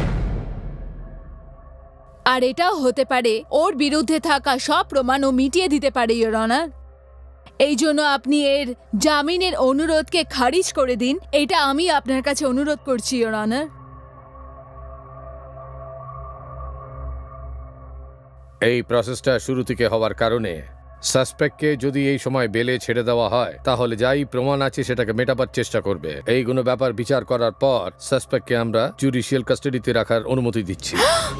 আর এটাও হতে পারে ওর বিরুদ্ধে থাকা সব প্রমাণ ও মিটিয়ে দিতে পারে ইয়োর অনার। এই জন্য আপনি এর জামিনের অনুরোধকে খারিজ করে দিন, এটা আমি আপনার কাছে অনুরোধ করছি ইয়োর অনার। এই প্রসেসটা শুরু থেকে হওয়ার কারণে সাসপেক্টকে যদি এই সময় বেলে ছেড়ে দেওয়া হয় তাহলে যাই প্রমাণ আছে সেটাকে মেটাবার চেষ্টা করবে। এইগুলো ব্যাপার বিচার করার পর সাসপেক্টকে আমরা জুডিশিয়াল কাস্টাডিতে রাখার অনুমতি দিচ্ছি।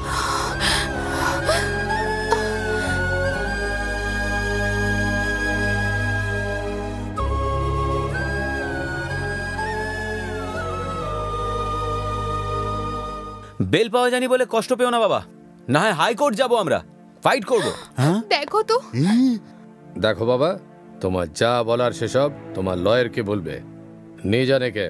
বেল পাওয়া যায়নি বলে কষ্ট পেও না বাবা, না হয় হাইকোর্ট যাব, আমরা ফাইট করব। দেখো তো। দেখো বাবা, তোমার যা বলার সেসব তোমার লয়ারকে বলবে, নিয়ে জানে কে।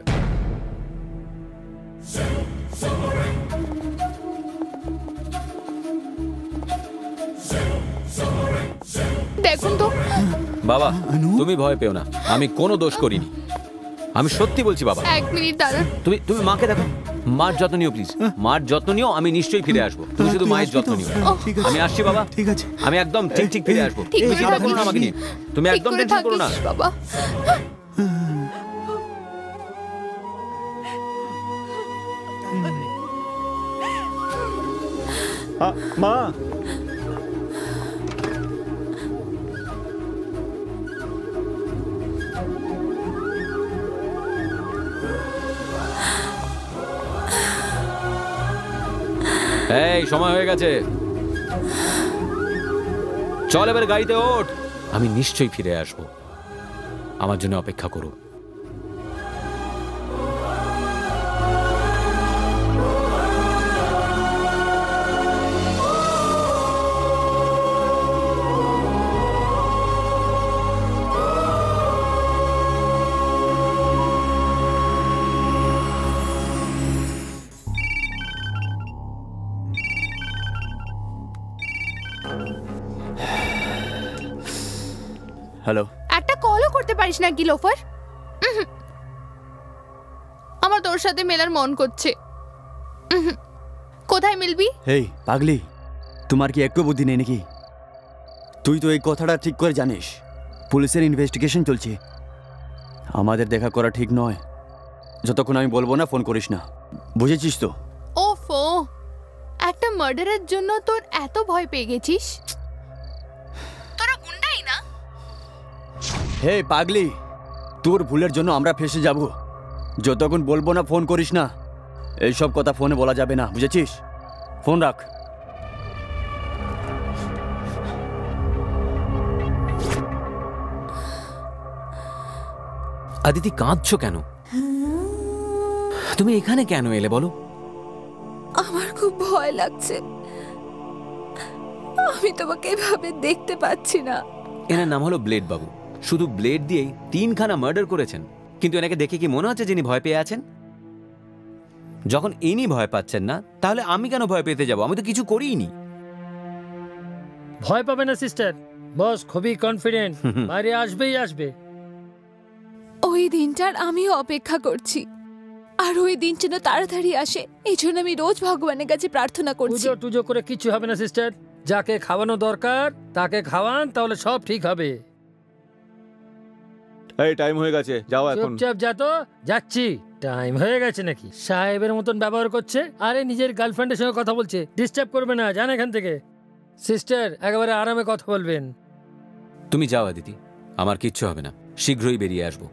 দেখুন তো বাবা, তুমি ভয় পেও না, আমি কোনো দোষ করিনি, আমি সত্যি বলছি বাবা। এক মিনিট দাঁড়ান। তুমি মাকে দেখো, মার যত্ন নিও প্লিজ, মার যত্ন নিও, আমি নিশ্চয়ই ফিরে আসবো। তুমি শুধু মায়ের যত্ন নিও। আমি আসছি বাবা, ঠিক আছে, আমি একদম ঠিক ফিরে আসবো। তুমি চিন্তা করো না আমাকে নিয়ে, তুমি একদম টেনশন করো না বাবা। মা, এই সময় হয়ে গেছে, চল এবার গাড়িতে ওঠ, আমি নিশ্চয়ই ফিরে আসবো, আমার জন্য অপেক্ষা করো। হ্যালো। একটা কলও করতে পারিস না কি লোফার? আমার তোর সাথে মেলার মন করছে। কোথায় মিলবি? হেই পাগলি, তোমার কি একটু বুদ্ধি নেই নাকি? তুই তো এই কথাটা ঠিক করে জানিস পুলিশের ইনভেস্টিগেশন চলছে, আমাদের দেখা করা ঠিক নয়। যতক্ষণ আমি বলবো না ফোন করিস না, বুঝেছিস তো? ওফো, একটা মার্ডারের জন্য তোর এত ভয় পেয়ে গেছিস? তোরা গুন্ডাই না? হে পাগলি, তোর ভুলের জন্য আমরা ফেসে যাব। যতক্ষণ বলবো না ফোন করিস না। এইসব কথা ফোনে বলা যাবে না, বুঝেছিস? ফোন রাখ। আদিতি, কাঁদছো কেন? তুমি এখানে কেন এলে বলো? আমার খুব ভয় লাগছে, আমি তোমাকে এভাবে দেখতে পাচ্ছি না। এনার নাম হলো ব্লেড বাবু, শুধু ব্লেড দিয়েই 3খানা মার্ডার করেছেন, কিন্তু এনাকে দেখে কি মনে হচ্ছে যিনি ভয় পেয়ে আছেন? যখন ইনি ভয় পাচ্ছেন না, তাহলে আমি কেন ভয় পেতে যাব? আমি তো কিছু করিনি। ভয় পাবে না সিস্টার, বস খুবই কনফিডেন্ট, বাইরে আসবেই আসবে। ওই দিনটার আমিও অপেক্ষা করছি, আর ওই দিন যেন তাড়াতাড়ি আসে, এই জন্য আমি রোজ ভগবানের কাছে প্রার্থনা করছি। টুজো করে কিছু হবে না সিস্টার, যাকে খাওয়ানো দরকার তাকে খাওয়ান, তাহলে সব ঠিক হবে। এই টাইম হয়ে গেছে, যাও এখন। চুপচাপ যা তো। যাচ্ছি। টাইম হয়ে গেছে নাকি? সাহেবের মতন ব্যবহার করছে, আরে নিজের গার্লফ্রেন্ডের সঙ্গে কথা বলছে। ডিস্টার্ব করবে না, যান এখান থেকে। সিস্টার, একেবারে আরামে কথা বলবেন। তুমি যাও দিদি, আমার কিচ্ছু হবে না, শীঘ্রই বেরিয়ে আসবো।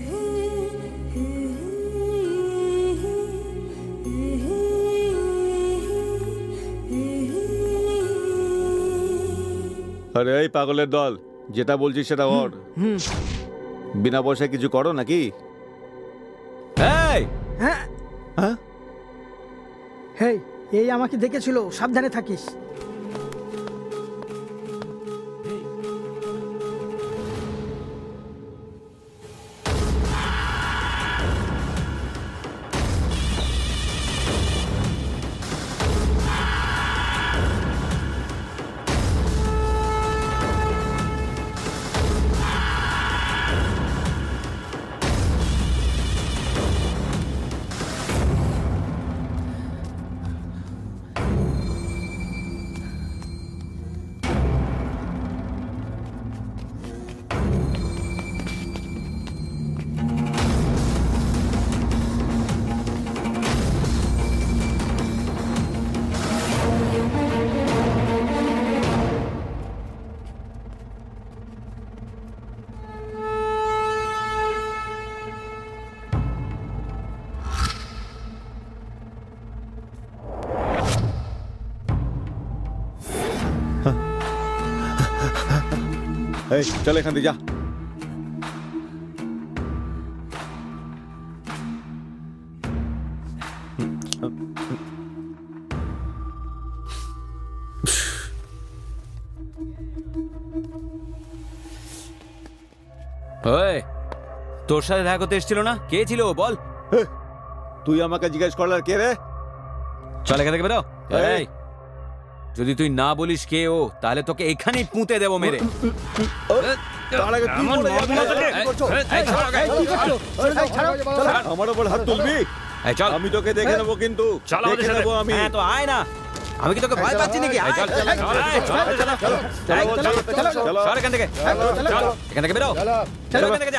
আরে এই পাগলের দল, যেটা বলছিস সেটা কর। বিনা পয়সায় কিছু করো নাকি? হ্যাঁ হ্যাঁ, হেই, এই আমাকে দেখেছিল, সাবধানে থাকিস। এই চল এখান থেকে যা। ওই, তোর সাথে দেখা করতে এসেছিল না? কে ছিল ও, বল। তুই আমাকে জিজ্ঞেস করলার কে রে? চল এখান থেকে বেরো। এই, যদি তুই না বলিস কে ও, তাহলে তোকে এখানেই পুঁতে দেবো মেরে। আমার উপর হাত তুলবি? আমি তোকে দেখে নেবো, কিন্তু দেখে নেবো আমি। তো আয় না, আমি কি তোকে ভয় পাচ্ছি নাকি? এখান থেকে, এখান থেকে বেরো, এখান থেকে যা।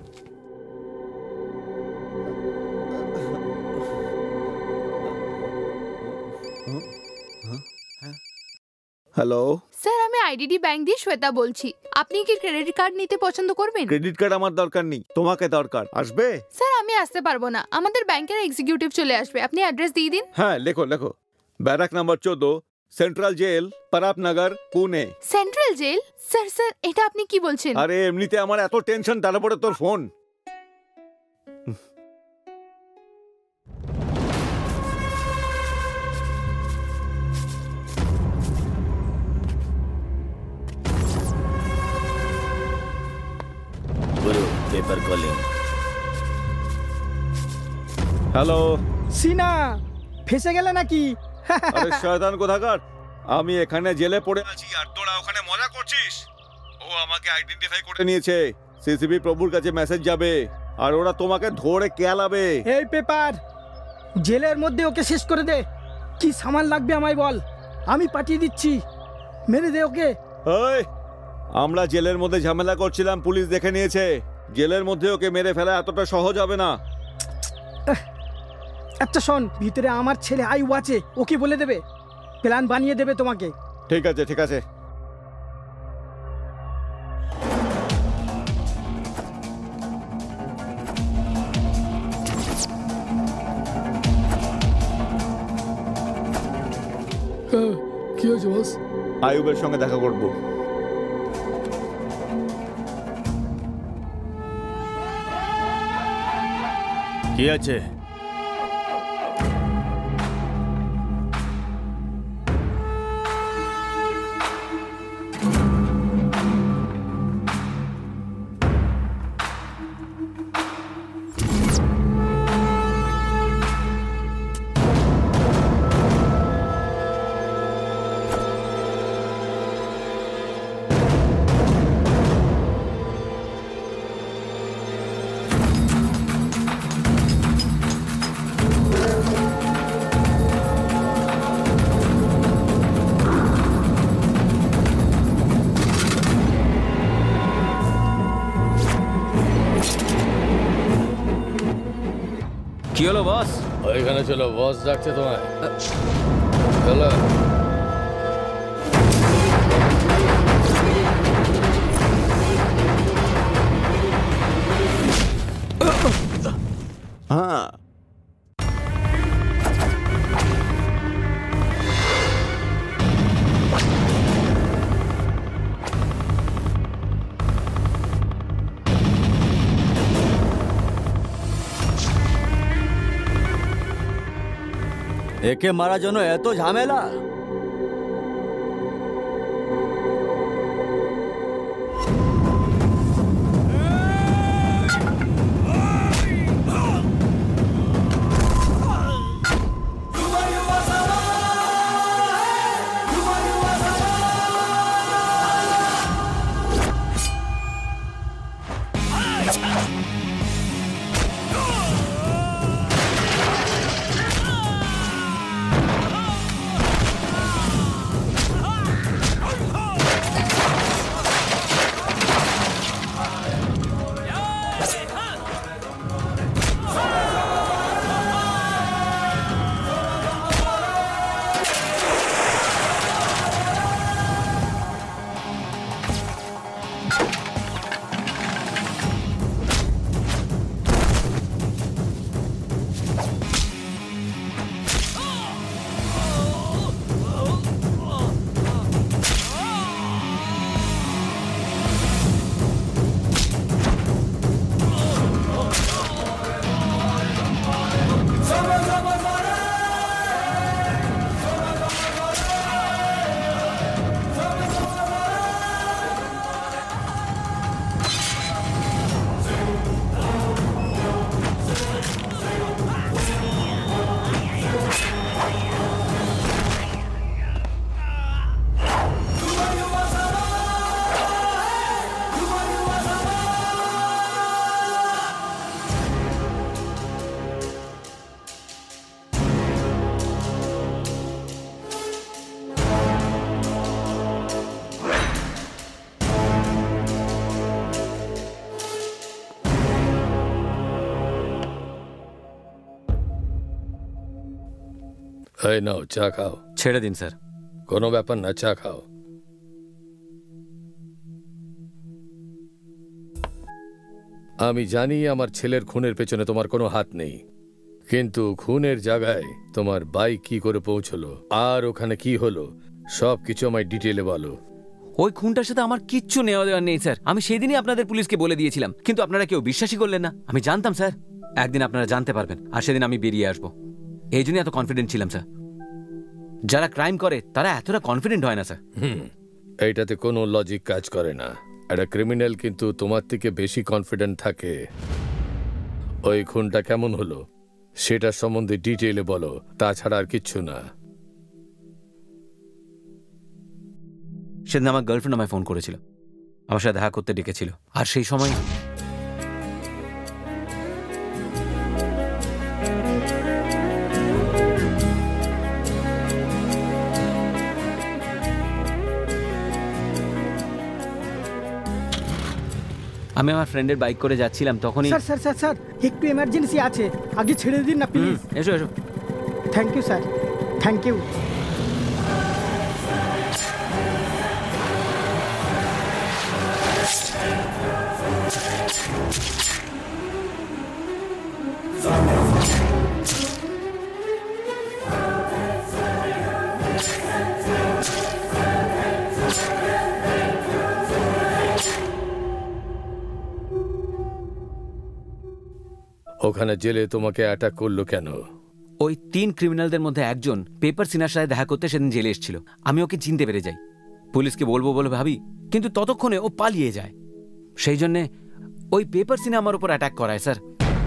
হ্যালো স্যার, আমি আইডিডি ব্যাংক দিয়ে শ্বেতা বলছি। আপনি কি ক্রেডিট কার্ড নিতে পছন্দ করবেন? ক্রেডিট কার্ড আমার দরকার নেই, তোমাকে দরকার। আসবে? স্যার, আমি আসতে পারবো না, আমাদের ব্যাংকের এক্সিকিউটিভ চলে আসবে। আপনি অ্যাড্রেস দিয়ে দিন। হ্যাঁ, লেখো লেখো। Barrack number 14, central jail, Parabnagar, Pune. Central jail? Sir sir, এটা আপনি কি বলছেন? আরে এমনিতে আমার এত টেনশন, তারপরে তোর phone. Paper calling. Hello Sina, ফেসে গেলে নাকি? আরে শয়তান কোথাকার, আমি এখানে জেলে পড়ে আছি আর তোরা ওখানে মজা করছিস। ও আমাকে আইডেন্টিফাই করে নিয়েছে, সিসিবি প্রভুর কাছে মেসেজ যাবে আর ওরা তোমাকে ধরে কেলাবে। এই পেপার, জেলের মধ্যে ওকে শেষ করে দে। কি সামান লাগবে আমায় বল, আমি পাঠিয়ে দিচ্ছি। মেরে দে ওকে। এই, আমরা জেলের মধ্যে ঝামেলা করছিলাম, পুলিশ দেখে নিয়েছে। জেলের মধ্যে ওকে মেরে ফেলা এতটা সহজ হবে না। আচ্ছা শোন, ভিতরে আমার ছেলে আয়ু আছে, ওকে বলে দেবে, প্ল্যান বানিয়ে দেবে তোমাকে। ঠিক আছে ঠিক আছে। কি হয়েছে বস? আয়ুবের সঙ্গে দেখা করবো। কি আছে? কি হলো বস? ওইখানে চলো, বস ডাকছে তোমায়। চলো। হ্যাঁ, একে মারার জন্য এত ঝামেলা? এই নাও, চা খাও। ছেড়ে দিন স্যার। কোনো ব্যাপার না, চা খাও। আমি জানি আমার ছেলের খুনের পেছনে তোমার কোনো হাত নেই, কিন্তু খুনের জায়গায় তোমার বাইক কি করে পৌঁছলো আর ওখানে কি হলো সবকিছু আমায় ডিটেলে বলো। ওই খুনটার সাথে আমার কিচ্ছু নেওয়া দেওয়ার নেই স্যার। আমি সেদিনই আপনাদের পুলিশকে বলে দিয়েছিলাম, কিন্তু আপনারা কেউ বিশ্বাসই করলেন না। আমি জানতাম স্যার একদিন আপনারা জানতে পারবেন, আর সেদিন আমি বেরিয়ে আসবো। এই জন্যই এত কনফিডেন্ট ছিলাম স্যার। যারা ক্রাইম করে তারা এতটা কনফিডেন্ট হয় না স্যার। এইটাতে কোনো লজিক কাজ করে না। একটা ক্রিমিনাল কিন্তু তোমার থেকে বেশি কনফিডেন্ট থাকে। ওই খুনটা কেমন হলো সেটা সম্বন্ধে ডিটেইলে বলো, তাছাড়া আর কিচ্ছু না। সেদিন আমার গার্লফ্রেন্ড আমায় ফোন করেছিল, আমার সাথে দেখা করতে ডেকেছিল, আর সেই সময় আমি আমার ফ্রেন্ডের বাইক করে যাচ্ছিলাম, তখনই স্যার স্যার স্যার স্যার একটু এমার্জেন্সি আছে, আগে ছেড়ে দিন না প্লিজ। এসো এসো। Thank you sir, thank you. ওখানে জেলে তোমাকে অ্যাটাক করলো কেন? ওই 3 ক্রিমিনালদের মধ্যে একজন পেপার সিনার সাথে দেখা করতে সেদিন জেলে এসেছিল। আমি ওকে চিনতে পেরে যাই, পুলিশকে বলবো বলে ভাবি, কিন্তু ততক্ষণে ও পালিয়ে যায়। সেই জন্যে ওই পেপার সিনা আমার উপর অ্যাটাক করায় স্যার।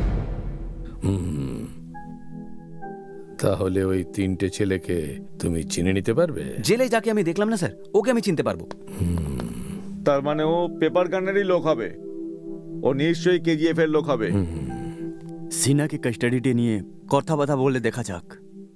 তাহলে ওই 3টে ছেলেকে তুমি চিনে নিতে পারবে? জেলে যাকে আমি দেখলাম না স্যার, ওকে আমি চিনতে পারবো। তার মানে ও পেপার গানেরই লোক হবে, ও নিশ্চয়ই কেজিএফ এর লোক হবে। সিনাকে কাস্টাডিতে নিয়ে কথা বলে দেখা যাক।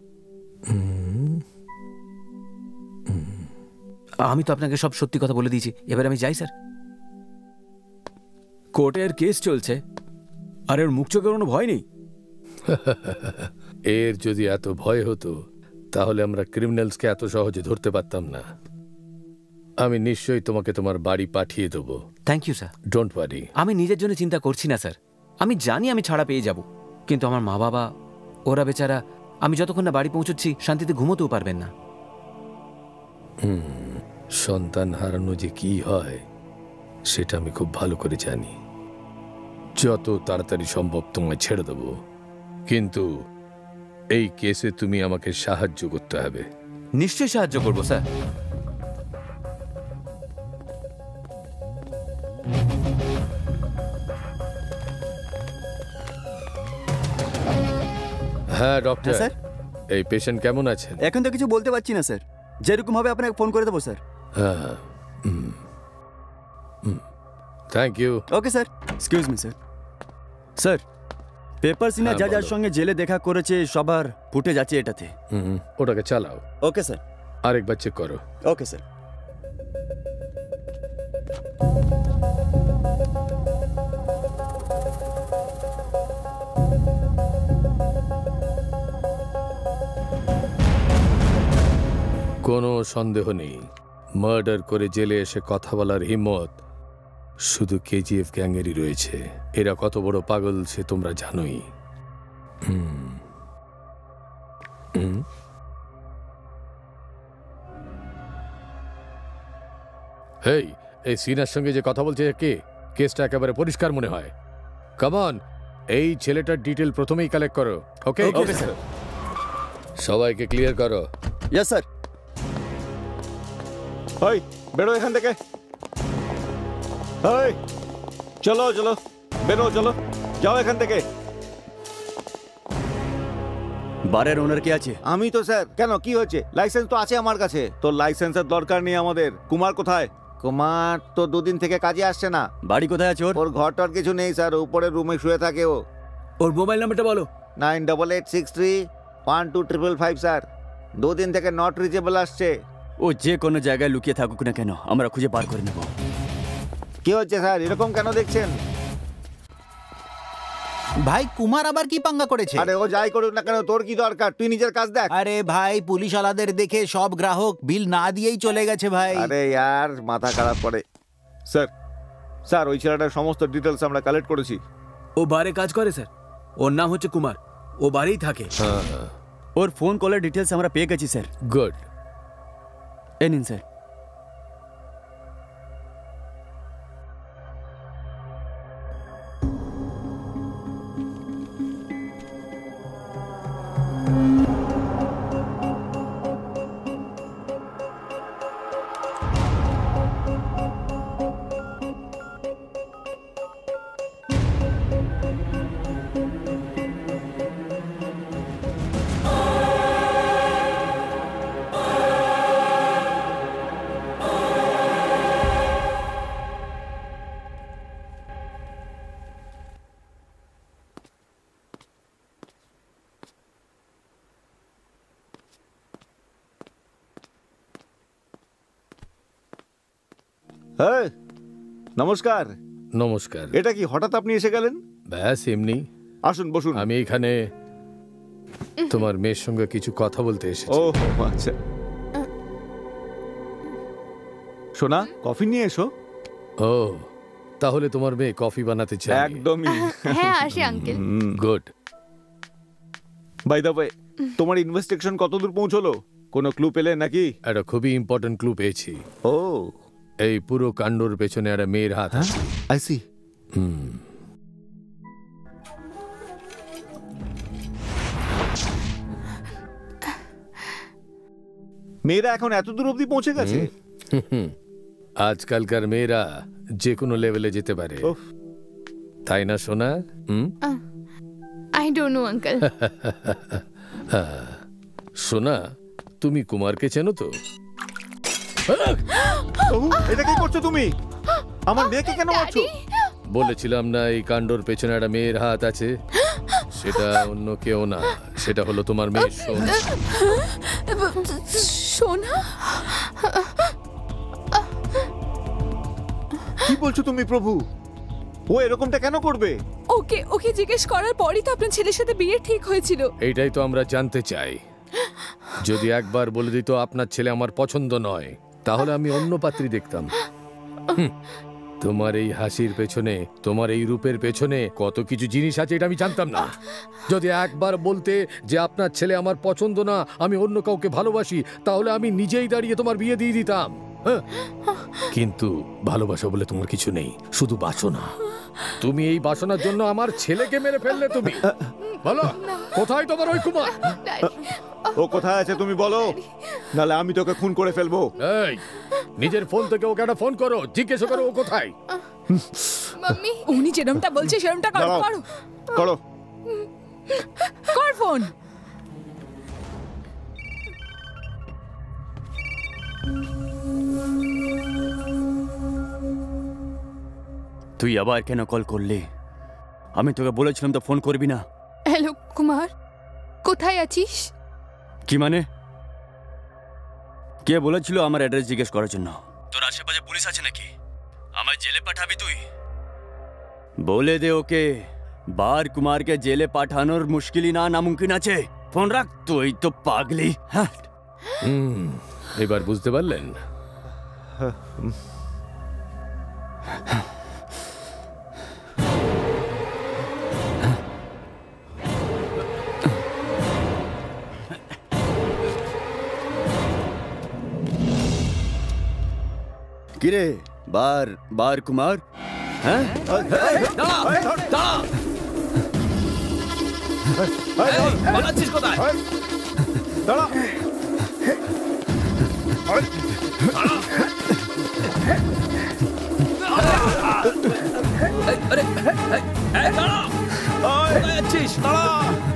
আমি তো আপনাকে সব সত্যি কথা বলে দিয়েছি, এবার আমি যাই স্যার। কোর্টের কেস চলছে, আর এর মুখ চোখের কোনো ভয় নেই। এর যদি এত ভয় হতো তাহলে আমরা ক্রিমিনালসকে এত সহজে ধরতে পারতাম না। আমি নিশ্চয়ই তোমাকে তোমার বাড়ি পাঠিয়ে দেবো। Thank you sir. Don't worry. আমি নিজের জন্য চিন্তা করছি না স্যার, আমি জানি আমি ছাড়া পেয়ে যাব, কিন্তু আমার মা বাবা ওরা বেচারা আমি যতক্ষণ না বাড়ি পৌঁছচ্ছি শান্তিতে ঘুমোতেও পারবেন না। সন্তান হারানো যে কি হয় সেটা আমি খুব ভালো করে জানি। যত তাড়াতাড়ি সম্ভব তোমায় ছেড়ে দেব, কিন্তু এই কেসে তুমি আমাকে সাহায্য করতে হবে। নিশ্চয়ই সাহায্য করবো স্যার। হ্যাঁ ডক্টর স্যার। এই পেশেন্ট কেমন আছেন? এখন তো কিছু বলতে পারছি না স্যার, যেরকম হবে আপনাকে ফোন করে দেবো স্যার। হ্যাঁ, thank you. Okay sir. Excuse me sir. Sir, paper Sina হ্যাঁ, যা যার বলো। সঙ্গে জেলে দেখা করেছে সবার ফুটে যাচ্ছে এটাতে। ওটাকে চালাও। Okay sir. আরেকবার চেক করো। Okay sir. কোনো সন্দেহ নেই, মার্ডার করে জেলে এসে কথা বলার হিম্মত শুধু কেজিএফ গ্যাংয়েরই রয়েছে। এরা কত বড় পাগল সে তোমরা জানোই। হেই, এই সিনার সঙ্গে যে কথা বলছে কে? কেসটা একেবারে পরিষ্কার মনে হয়। কামন, এই ছেলেটার ডিটেল প্রথমেই কালেক্ট করো। Okay okay sir. সবাইকে ক্লিয়ার করো। Yes sir. ওই বেরো এখান থেকে। ওই চলো চলো, বেরো, চলো, যাও এখান থেকে। বারের ওনার কে আছে? আমি তো স্যার। কেন, কি হয়েছে? লাইসেন্স তো আছে আমার কাছে। তোর লাইসেন্সের দরকার নেই আমাদের। কুমার কোথায়? কুমার তো দুদিন থেকে কাজে আসছে না। বাড়ি কোথায় আছে ওর? ওর ঘরটার কিছু নেই স্যার, উপরের রুমে শুয়ে থাকে ও। ওর মোবাইল নাম্বারটা বলো। 9886312555 স্যার। দুদিন থেকে নট রিচেবল আসছে। ও যে কোনো জায়গায় লুকিয়ে থাকুক না কেন, আমরা খুঁজে বার করে নেব। কি হচ্ছে স্যার, এরকম কেন দেখছেন? ভাই কুমার আবার কি পাঙ্গা করেছে? আরে ও যাই করুক না কেন, তোর কি দরকার? তুই নিজের কাজ দেখ। আরে ভাই, পুলিশ আলাদের দেখে সব গ্রাহক বিল না দিয়েই চলে গেছে ভাই। আরে यार, মাথা খারাপ করে। স্যার, স্যার ওই ছেলেটার সমস্ত ডিটেলস আমরা কালেক্ট করেছি। ও বারে কাজ করে স্যার, ওর নাম হচ্ছে কুমার, ও বারেই থাকে। ওর ফোন কলের ডিটেলস আমরা পেয়ে গেছি স্যার। গুড। এই নিন স্যার। হ্যাঁ, নমস্কার। নমস্কার। এটা কি হঠাৎ আপনি এসে গেলেন? ব্যাস এমনি। আসুন বসুন। আমি এখানে তোমার মেয়ের সঙ্গে কিছু কথা বলতে এসেছি। ও আচ্ছা। সোনা, কফি নিয়ে এসো। ও, তাহলে তোমার মেয়ে কফি বানাতে চায়? একদমই। হ্যাঁ আসে uncle. Good. Bye the way, তোমার ইনভেস্টিগেশন কতদূর পৌঁছলো? কোনো ক্লু পেলে নাকি? একটা খুবই ইম্পর্টেন্ট ক্লু পেয়েছি। ও, এই পুরো কাণ্ডর পেছনে একটা মেয়ের হাত আছে। I see. মেয়েরা এখন এত দূর অবধি পৌঁছে গেছে? আজকালকার মেয়েরা যে কোনো লেভেলে যেতে পারে, তাই না সোনা? I don't know uncle. সোনা, তুমি কুমারকে চেনো তো? এটা কি করছো তুমি? আমার মেয়েকে কেন মারছো? বলেছিলাম না এই কাণ্ডর পেছনে একটা মেয়ের হাত আছে? সেটা অন্য কেউ না, সেটা হলো তোমার মেয়ে সোনা। সোনা? কি বলছো তুমি প্রভু? ও এরকমটা কেন করবে? ওকে ওকে জিজ্ঞেস করার পরই তো আপনার ছেলের সাথে বিয়ে ঠিক হয়েছিল। এইটাই তো আমরা জানতে চাই। যদি একবার বলে দিত আপনার ছেলে আমার পছন্দ নয়, তাহলে আমি অন্য পাত্রী দেখতাম। তোমার এই হাসির পেছনে, তোমার এই রূপের পেছনে কত কিছু জিনিস আছে এটা আমি জানতাম না। যদি একবার বলতে যে আপনার ছেলে আমার পছন্দ না, আমি অন্য কাউকে ভালোবাসি, তাহলে আমি নিজেই দাঁড়িয়ে তোমার বিয়ে দিয়ে দিতাম। কিন্তু ভালোবাসা বলে তোমার কিছু নেই, শুধু বাসনা। তুমি এই বাসনার জন্য আমার ছেলেকে মেরে ফেললে। তুমি বলো কোথায় তোমার ওই কুমার? ও কোথায় আছে তুমি বলো, নাহলে আমি তোকে খুন করে ফেলবো। এই নিজের ফোন থেকে ওকে একটা ফোন করো, জিজ্ঞেস করো ও কোথায়। মাম্মি উনি যেরকমটা বলছে সেরকমটা করো করো করো কর ফোন। তুই আবার কেন কল করলি? আমি তোকে বলেছিলাম তো ফোন করবি না। হ্যালো কুমার, কোথায় আছিস? কি মানে? কে বলেছিল আমার অ্যাড্রেস জিজ্ঞেস করার জন্য? তোর আশেপাশে পুলিশ আছে নাকি? আমায় জেলে পাঠাবি তুই? বলে দে ওকে, বার কুমারকে জেলে পাঠানোর মুশকিলই না নামুমকিন আছে। ফোন রাখ। তুই তো পাগলি। হ্যাঁ, এবার বুঝতে পারলেন? কিরে বার কুমার? হ্যাঁ, পালাচ্ছিস কোথায়? দাঁড়া। আরে দাঁড়া, কোথায় যাচ্ছিস? দাঁড়া।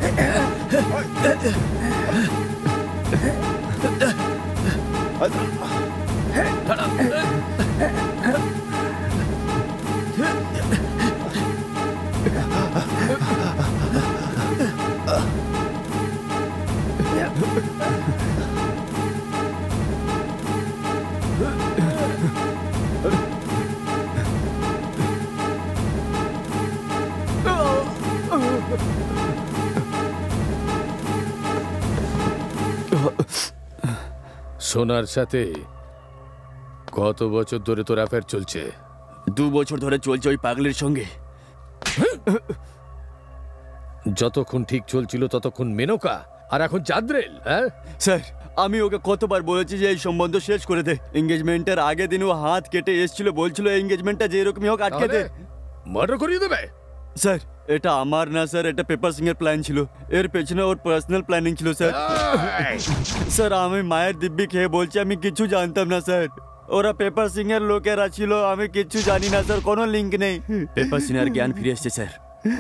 সোনার সাথে কত বছর ধরে তোর অ্যাফেয়ার চলছে? 2 বছর ধরে চলছে ওই পাগলির সঙ্গে। যতক্ষণ ঠিক চলছিল ততক্ষণ মেনকা, আর এখন চাঁদ্রেল। হ্যাঁ স্যার, আমি ওকে কতবার বলেছি যে এই সম্বন্ধ শেষ করে দে। এঙ্গেজমেন্টের আগের দিন ও হাত কেটে এসেছিল, বলছিল এঙ্গেজমেন্টটা যেরকমই হোক আটকে দে। মার্ডার করিয়ে দেবে? স্যার এটা আমার না স্যার, এটা পেপার সিং এর প্ল্যান ছিল। এর পেছনে ওর পার্সোনাল প্ল্যানিং ছিল স্যার। স্যার আমি মায়ের দিব্যি খেয়ে বলছি, আমি কিছু জানতাম না স্যার। ওরা পেপার সিং এর লোকেরা ছিল, আমি কিছু জানি না স্যার, কোনো লিঙ্ক নেই। পেপার সিং এর জ্ঞান ফিরে এসেছে স্যার।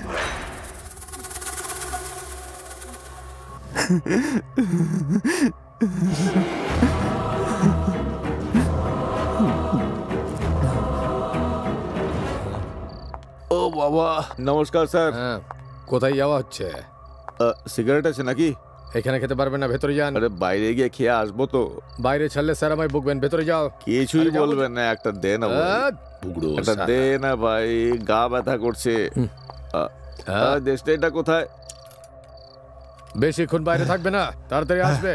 ও বাবা, নমস্কার স্যার। হ্যাঁ, কোথায় যাওয়া হচ্ছে? সিগারেট আছে নাকি? এখানে খেতে পারবেন না, ভেতরে যান। আরে বাইরে গিয়ে খেয়ে আসবো তো। বাইরে ছাড়লে স্যার আমায় বকবেন, ভেতরে যাও। কিছুই বলবেন না, একটা দে না ভাই। একটা দে না ভাই, গা ব্যথা করছে। দেশটা এটা কোথায়? বেশিক্ষণ বাইরে থাকবে না, তাড়াতাড়ি আসবে।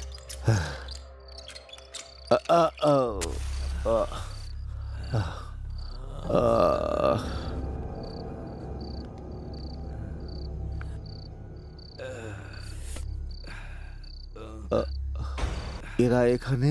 এরা এখানে?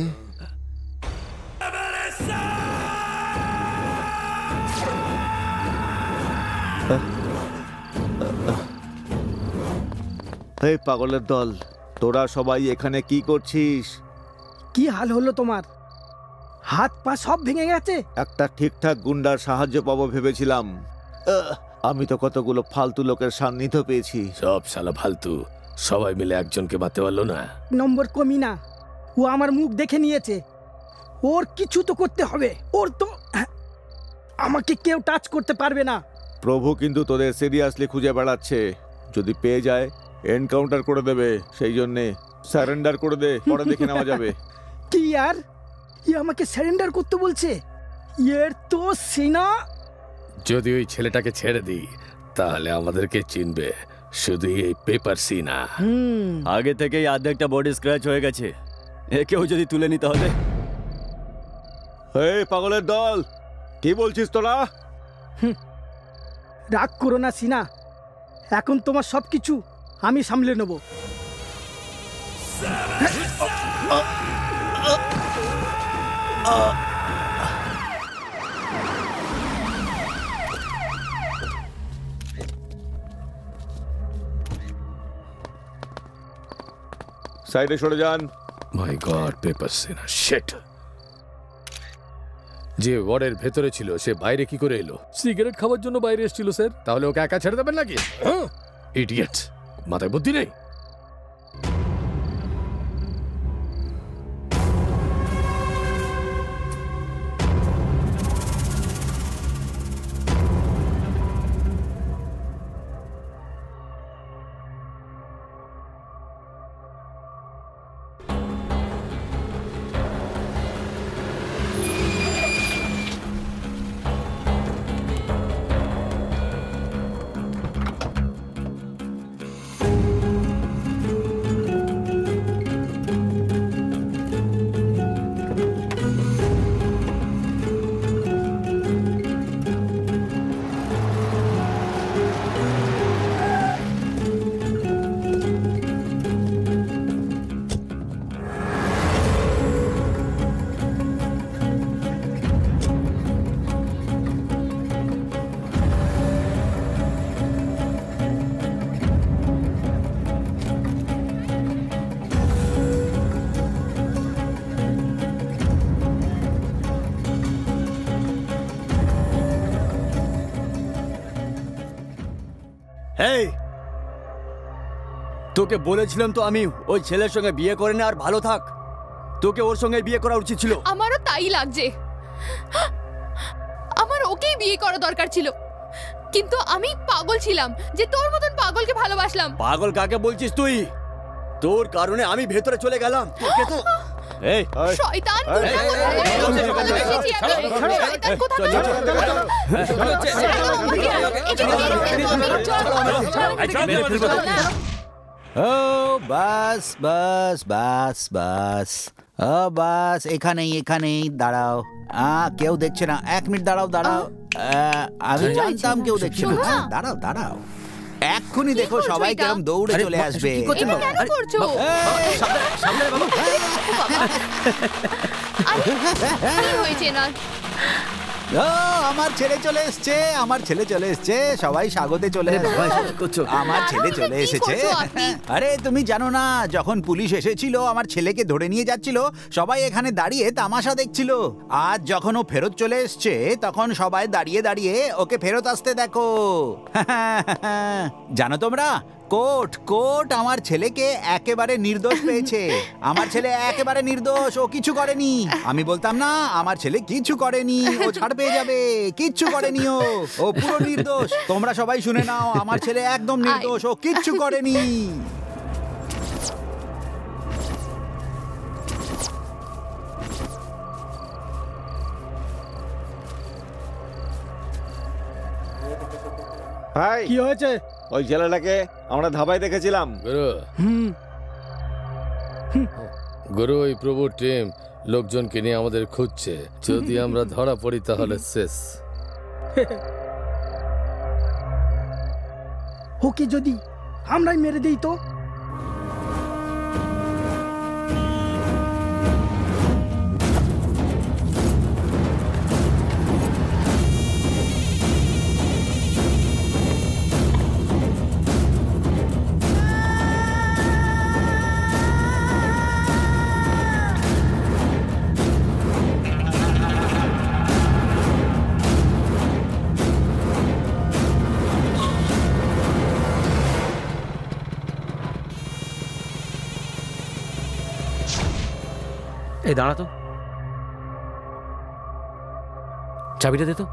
এই পাগলের দল, তোরা সবাই এখানে কি করছিস? কি হাল হলো তোমার? হাত পা সব ভেঙে গেছে। একটা ঠিকঠাক গুন্ডার সাহায্য পাবো ভেবেছিলাম। আমি তো কতগুলো ফালতু লোকের সান্নিধ্য পেয়েছি। সব শালা ফালতু, সবাই মিলে একজনকে মারতে পারলো না। নম্বর কমি না, ও আমার মুখ দেখে নিয়েছে। ওর কিছু তো করতে হবে। ওর তো আমাকে কেউ টাচ করতে পারবে না। প্রভু কিন্তু তোদের সিরিয়াসলি খুঁজে বেড়াচ্ছে। যদি পেয়ে যায় এনকাউন্টার করে দেবে, সেই জন্যে সারেন্ডার করে দে, পরে দেখে নেওয়া যাবে। কি আর আমাকে সারেন্ডার করতে বলছে? এর তো সিনা। যদি ওই ছেলেটাকে ছেড়ে দিই তাহলে আমাদেরকে চিনবে শুধু এই পেপার সিনা। আগে থেকেই আর্ধেকটা বডি স্ক্র্যাচ হয়ে গেছে, একেও যদি তুলে নিতে হবে। এই পাগলের দল, কি বলছিস তোরা? রাগ করো না সিনা, এখন তোমার সবকিছু আমি সামলে নেব। সাইডে সরে যান। My god, paper Sina, shit. যে ওয়ার্ডের ভেতরে ছিল সে বাইরে কি করে এলো? সিগারেট খাওয়ার জন্য বাইরে এসেছিল স্যার। তাহলে ওকে একা ছেড়ে দেবেন নাকি? ইডিয়েট, মাথায় বুদ্ধি নেই। এই, তোকে বলেছিলাম তো আমি ওই ছেলের সঙ্গে বিয়ে করে না আর ভালো থাক। তোকে ওর সঙ্গে বিয়ে করা উচিত ছিল। আমারও তাই লাগছে, আমার ওকেই বিয়ে করা দরকার ছিল, কিন্তু আমি পাগল ছিলাম যে তোর মতন পাগলকে ভালোবাসলাম। পাগল কাকে বলছিস তুই? তোর কারণে আমি ভেতরে চলে গেলাম। তোকে তো এই শয়তান, ও বাস বাস বাস বাস, ও বাস, এখানেই এখানেই দাঁড়াও। কেউ দেখছে না, 1 মিনিট দাঁড়াও দাঁড়াও। আমি জানতাম কেউ দেখছে না। দাঁড়াও দাঁড়াও, এক্ষুনি দেখো সবাই কেরম দৌড়ে চলে আসবে। আমার ছেলে চলে এসছে, আমার ছেলে চলে এসছে, সবাই স্বাগতে চলে আসবে। আমার ছেলে চলে এসেছে। আরে তুমি জানো না, যখন পুলিশ এসেছিল আমার ছেলেকে ধরে নিয়ে যাচ্ছিল, সবাই এখানে দাঁড়িয়ে তামাশা দেখছিল। আজ যখন ও ফেরত চলে এসছে তখন সবাই দাঁড়িয়ে দাঁড়িয়ে ওকে ফেরত আসতে দেখো। জানো তোমরা, কোর্ট কোর্ট আমার ছেলেকে একেবারে নির্দোষ পেয়েছে। আমার ছেলে একেবারে নির্দোষ, ও কিছু করেনি। আমি বলতাম না আমার ছেলে কিছু করেনি, ও ছাড় পেয়ে যাবে। কিচ্ছু করেনি, ও পুরো নির্দোষ। তোমরা সবাই শুনে নাও, আমার ছেলে একদম নির্দোষ, ও কিচ্ছু করেনি। ভাই কি হয়েছে? ওই ছেলেটাকে আমরা ধাবায় দেখেছিলাম। গুরু, ওই প্রভু টিম লোকজনকে নিয়ে আমাদের খুঁজছে। যদি আমরা ধরা পড়ি তাহলে শেষ। ওকে যদি আমরাই মেরে দিই তো? এই দাঁড়া তো, চাবিটা দে তো।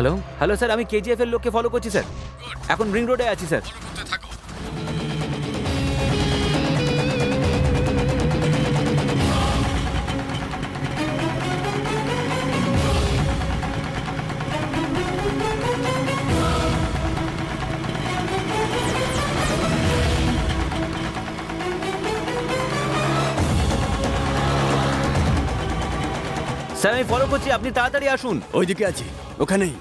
হ্যালো হ্যালো স্যার, আমি কেজিএফ এর লোককে ফলো করছি স্যার। এখন রিং রোডে আছি স্যার। স্যার আমি ফলো করছি, আপনি তাড়াতাড়ি আসুন। ওইদিকে আছি, ওখানেই।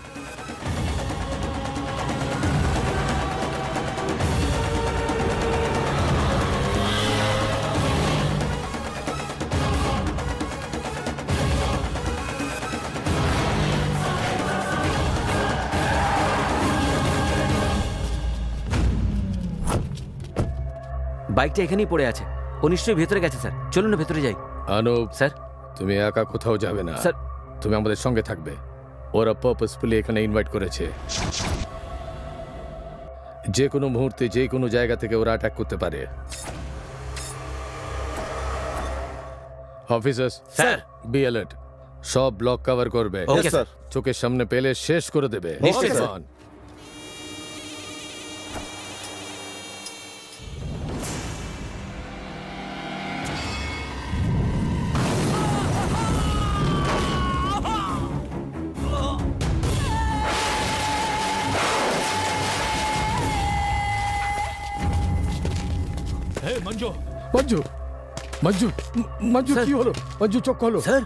বাইকটা এখানেই পড়ে আছে, ও নিশ্চয়ই ভেতরে গেছে স্যার। চলুন না ভেতরে যাই। আনুপ স্যার, তুমি একা কোথাও যাবে না স্যার। তুমি আমাদের সঙ্গে থাকবে। ওরা পারপাসফুলি এখানে ইনভাইট করেছে। যে কোনো মুহূর্তে যে কোনো জায়গা থেকে ওরা অ্যাটাক করতে পারে। Officers sir, be alert. সব ব্লক কভার করবে। Okay sir. চোখের সামনে পেলে শেষ করে দেবে। নিশ্চয়ই স্যার। On. মঞ্জু মঞ্জু মঞ্জু মঞ্জু কি হলো? মঞ্জু চোখ হলো স্যার।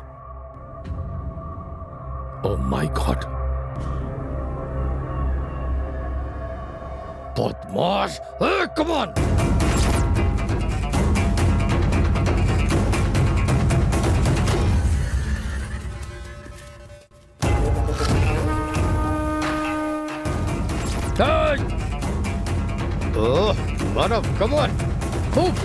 ও মাই গড, বদমাশ! Come on! Oh, run up, come on! Move!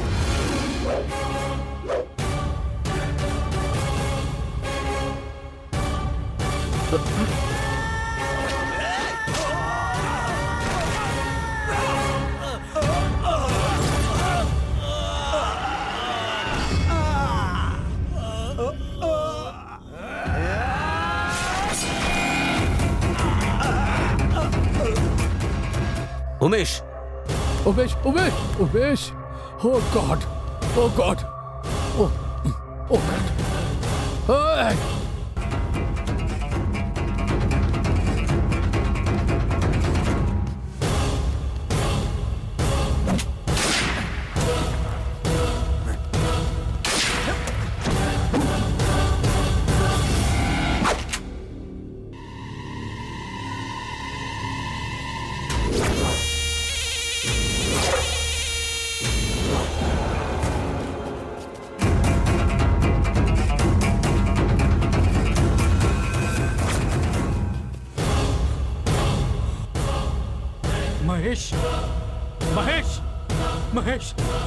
Umesh, Umesh, Umesh, Umesh! Oh God! Oh God! Oh, oh God! Hey! Mahesh Mahesh Mahesh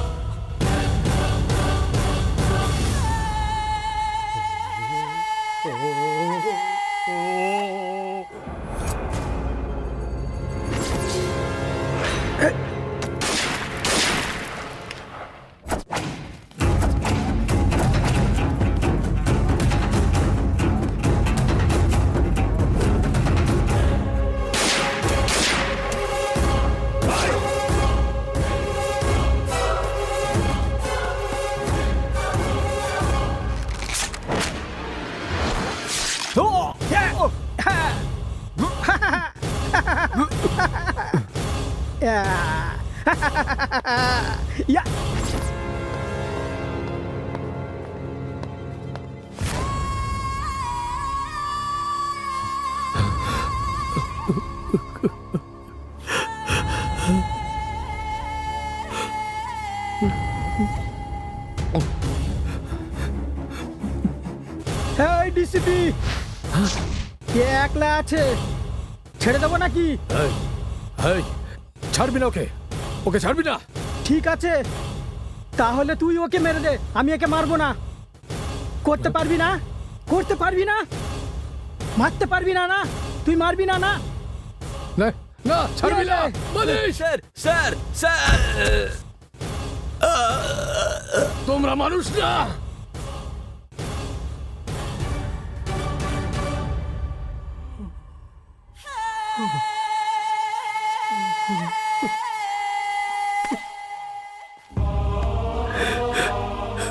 या এই ডিসিপি কে একলা আছে ছেড়ে দেবো নাকি এই ছাড়বি না ওকে, ওকে ছাড়বি না। ঠিক আছে তাহলে তুই ওকে মেরে দে, আমি একে মারবো না। করতে পারবি না, করতে পারবি না, মারতে পারবি না, না তুই মারবি না। না না না ছাড়বি না। স্যার স্যার স্যার, তোমরা মানুষ না।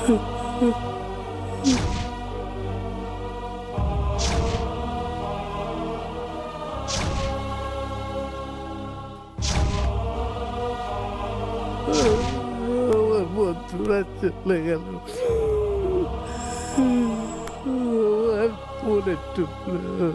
আমার বন্ধুরা চলে গেল, আমার মনের টুকরো।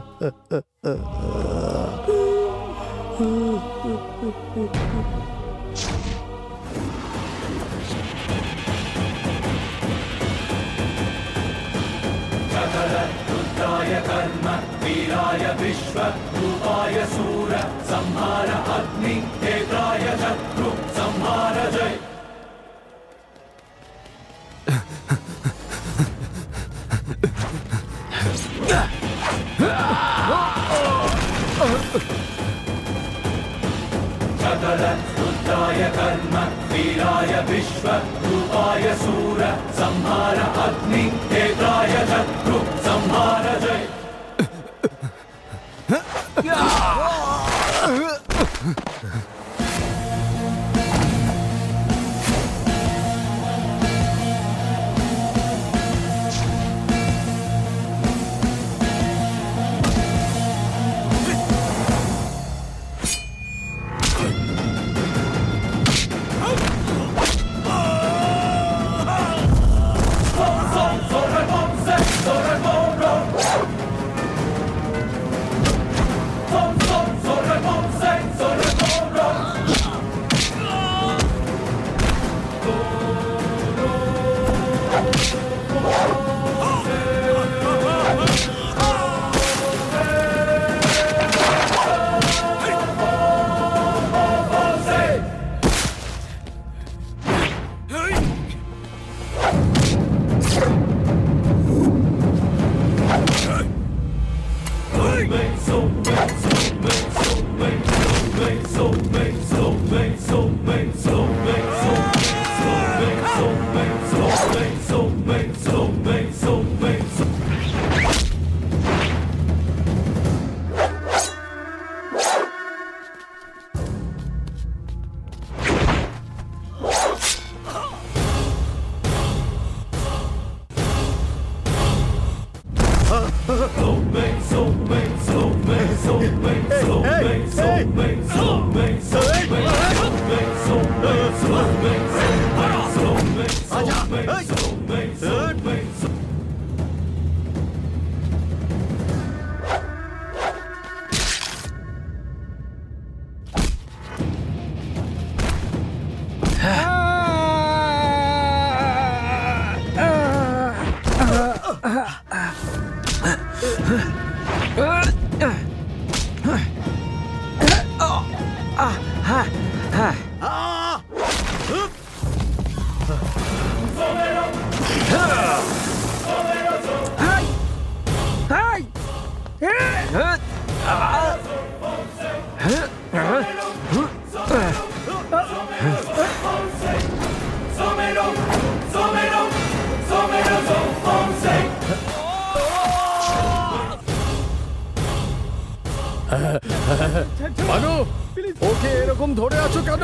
মানু, ওকে এরকম ধরে আছো কেন?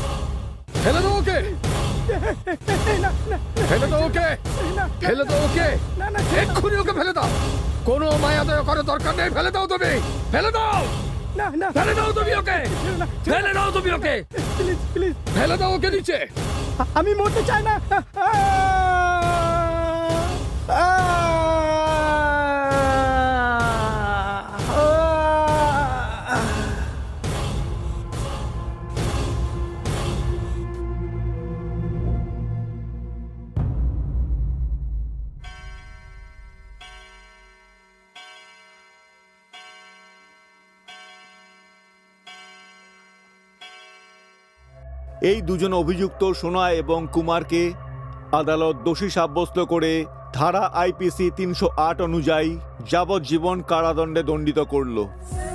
ফেলে দাও ওকে, ফেলে দাও ওকে, ফেলে দাও ওকে, এক্ষুনি ওকে ফেলে দাও। কোনো মায়া দয়া করার দরকার নেই, ফেলে দাও তুমি, ফেলে দাও, ফেলে দাও তুমি ওকে, ফেলে দাও তুমি ওকে, প্লিজ প্লিজ ফেলে দাও ওকে নিচে। আমি মরতে চাই না। এই দুজন অভিযুক্ত সোনা এবং কুমারকে আদালত দোষী সাব্যস্ত করে ধারা আইপিসি 308 অনুযায়ী যাবজ্জীবন কারাদণ্ডে দণ্ডিত করল।